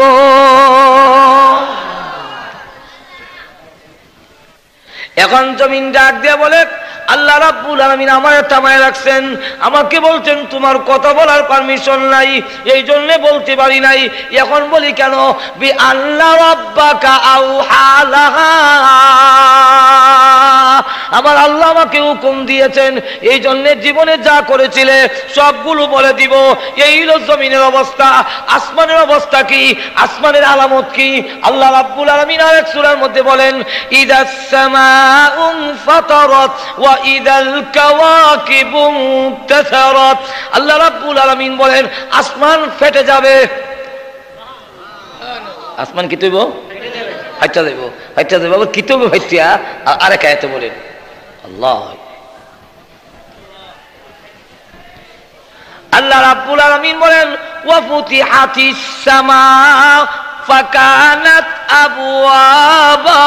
এখন জমিন ডাক দিয়ে বলে আল্লাহ রাব্বুল আলামিন আমার থামায় রাখছেন, আমাকে বলছেন তোমার কথা বলার পারমিশন নাই, এই জন্য বলতে পারি নাই। এখন বলি কেন? বি আল্লাহ রাব্বাকা আওহালাহা, আমার আল্লাহ আমাকে হুকুম দিয়েছেন, এই জন্য জীবনে যা করেছিলে সবগুলো বলে দিব। এই হলো জমিনের অবস্থা। আসমানের অবস্থা কি? আসমানের আলামত কি? আল্লাহ রাব্বুল আলামিন আরেক সূরার মধ্যে বলেন ইদাস সামাউ ফাতারাত ওয়া ইদাল কাওয়াকিবু ইনতাসারাত। আল্লাহ রাব্বুল আলামিন বলেন আসমান ফেটে যাবে। আসমান কি তৈব? ফাইটা দেব, ফাইটা দেব। আবার কি তৈব? ফাইটিয়া আরেক আয়াতে বলেন আল্লাহ আল্লাহ রাব্বুল আলামিন বলেন ওয়া ফুতিহাতিস সামা ফাকানাত আবওয়াবা।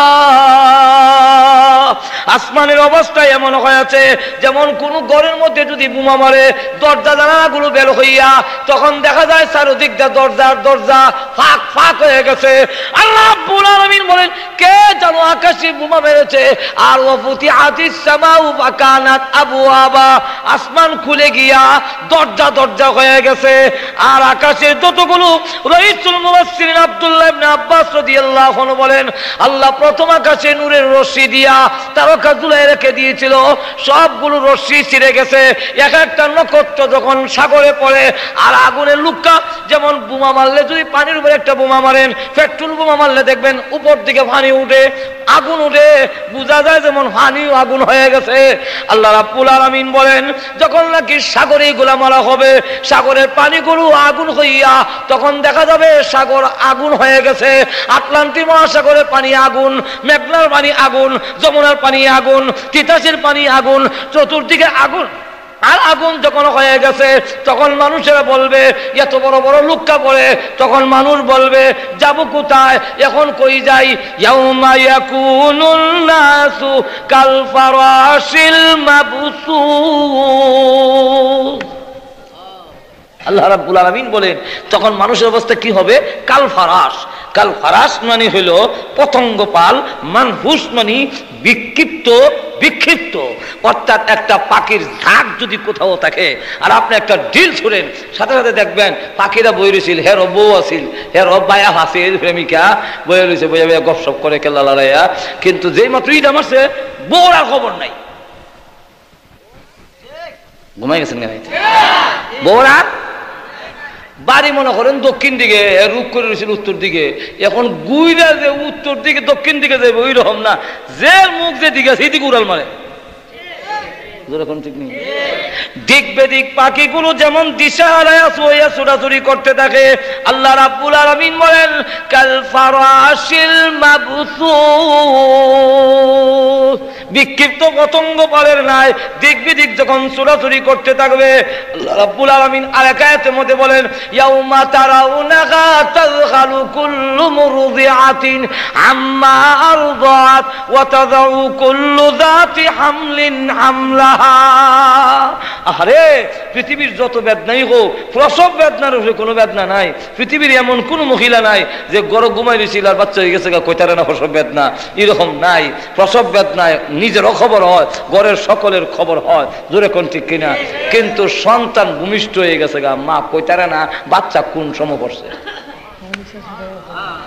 আসমানের অবস্থা এমন হয়েছে যেমন কোন ঘরের মধ্যে যদি বোমা মারে দরজা জানালাগুলো বের হইয়া তখন দেখা যায় চারদিক দিয়ে দরজা ফাঁক ফাঁক হয়ে গেছে। আল্লাহ রাব্বুল আলামিন বলেন কে জানো আকাশে বোমা মেরেছে? আর ওয়া ফুতিহাতিস সামাউ ফাকানাত আবওয়াবা, আসমান খুলে গিয়া দরজা হয়ে গেছে। আর আকাশের যতগুলো রাইসুল মুফাসসিরিন আব্দুল্লাহ ইবনে আব্বাস রাদিয়াল্লাহু আনহু বলেন আল্লাহ প্রথম আকাশে নূরের রশ্মি দিয়া তারকা ঝুলায় রেখে দিয়েছিল, সবগুলো রশ্মি ছিঁড়ে গেছে। এক একটা নক্ষত্র যখন সাগরে পড়ে আর আগুনের লুক্কা, যেমন বোমা মারলে যদি পানির উপরে একটা বোমা মারেন, পেট্রোল বোমা মারলে দেখবেন উপর দিকে পানি উঠে, আগুন উঠে, বোঝা যায় যেমন পানিও আগুন হয়ে গেছে। আল্লাহ রাব্বুল আলামিন বলেন যখন নাকি সাগরে এগুলা মারা হবে, সাগরের পানিগুলো আগুন হইয়া তখন দেখা যাবে সাগর আগুন হয়ে গেছে। আটলান্টিক মহাসাগরের পানি আগুন, মেঘনার পানি আগুন, যমুনার পানি আগুন, তিতাসের পানি আগুন, চতুর্দিকে আগুন। আর আগুন যখন হয়ে গেছে তখন মানুষেরা বলবে এত বড় বড় লুক্কা পড়ে, তখন মানুষ বলবে যাব কোথায়, এখন কই যাই? ইয়াউমা ইয়াকুনুন নাসু কাল ফারাশিল মাবসুস। আল্লাহ রাব্বুল আলামিন বলেন তখন মানুষের অবস্থা কি হবে? কাল ফারাশ। কাল ফারাশ মানে হলো পতঙ্গ পাল, মানহুস মানে বিক্ষিপ্ত। অর্থাৎ একটা পাখির ঝাঁক যদি কোথাও থাকে আর আপনি একটা ঢিল ছুড়েন, সাথে সাথে দেখবেন পাখিরা বই রয়েছিল, হের বউ আসিল, হের বায়া হাসিল, প্রেমিকা বয়ে রয়েছে, বইয়া বইয়া গপসপ করে কেল্লা লড়াইয়া, কিন্তু যেই মাত্র ইটা মারছে বউর আর খবর নাই। ঘুমাই গেছেন কেন? বউর আর বাড়ি মনে করেন দক্ষিণ দিকে, রূপ করে রয়েছিল উত্তর দিকে, এখন গুইরা যে উত্তর দিকে দক্ষিণ দিকে যাবে ওই রকম না, যে মুখ যে দিকে সেই দিকে উড়াল মারে। ঠিক নেই? দিক বেদিক পাখিগুলো যেমন দিশা হারায়া ছোটাছুটি করতে থাকে। আল্লাহ রাব্বুল আলামিন বলেন কাল ফারাশিল মাবসুস, বিক্ষিপ্ত পতঙ্গ পালের নাই দিক বিদিক যখন ছোটাছুটি করতে থাকবে। আল্লাহ রাব্বুল আলামিন আরেক আয়াতের মধ্যে বলেন ইয়াউমা তারাউনাহা তাযহালু কুল্লু মুরদিআতিন আম্মা আরদাত ওয়া তাযাউ কুল্লু যাতি হামলিন হামলা। আরে পৃথিবীর যত বেদনাই হোক, প্রসব বেদনার উপরে কোনো বেদনা নাই। পৃথিবীর এমন কোন মহিলা নাই যে গড় ঘুমাই দিয়েছিল আর বাচ্চা হয়ে গেছে কইতারে না প্রসব বেদনা, এরকম নাই। প্রসব বেদনায় নিজেরও খবর হয়, ঘরের সকলের খবর হয়, জোরে কোন ঠিক কিনা? কিন্তু সন্তান ভূমিষ্ঠ হয়ে গেছে গা, মা কইতারে না বাচ্চা কোন সময় পড়ছে।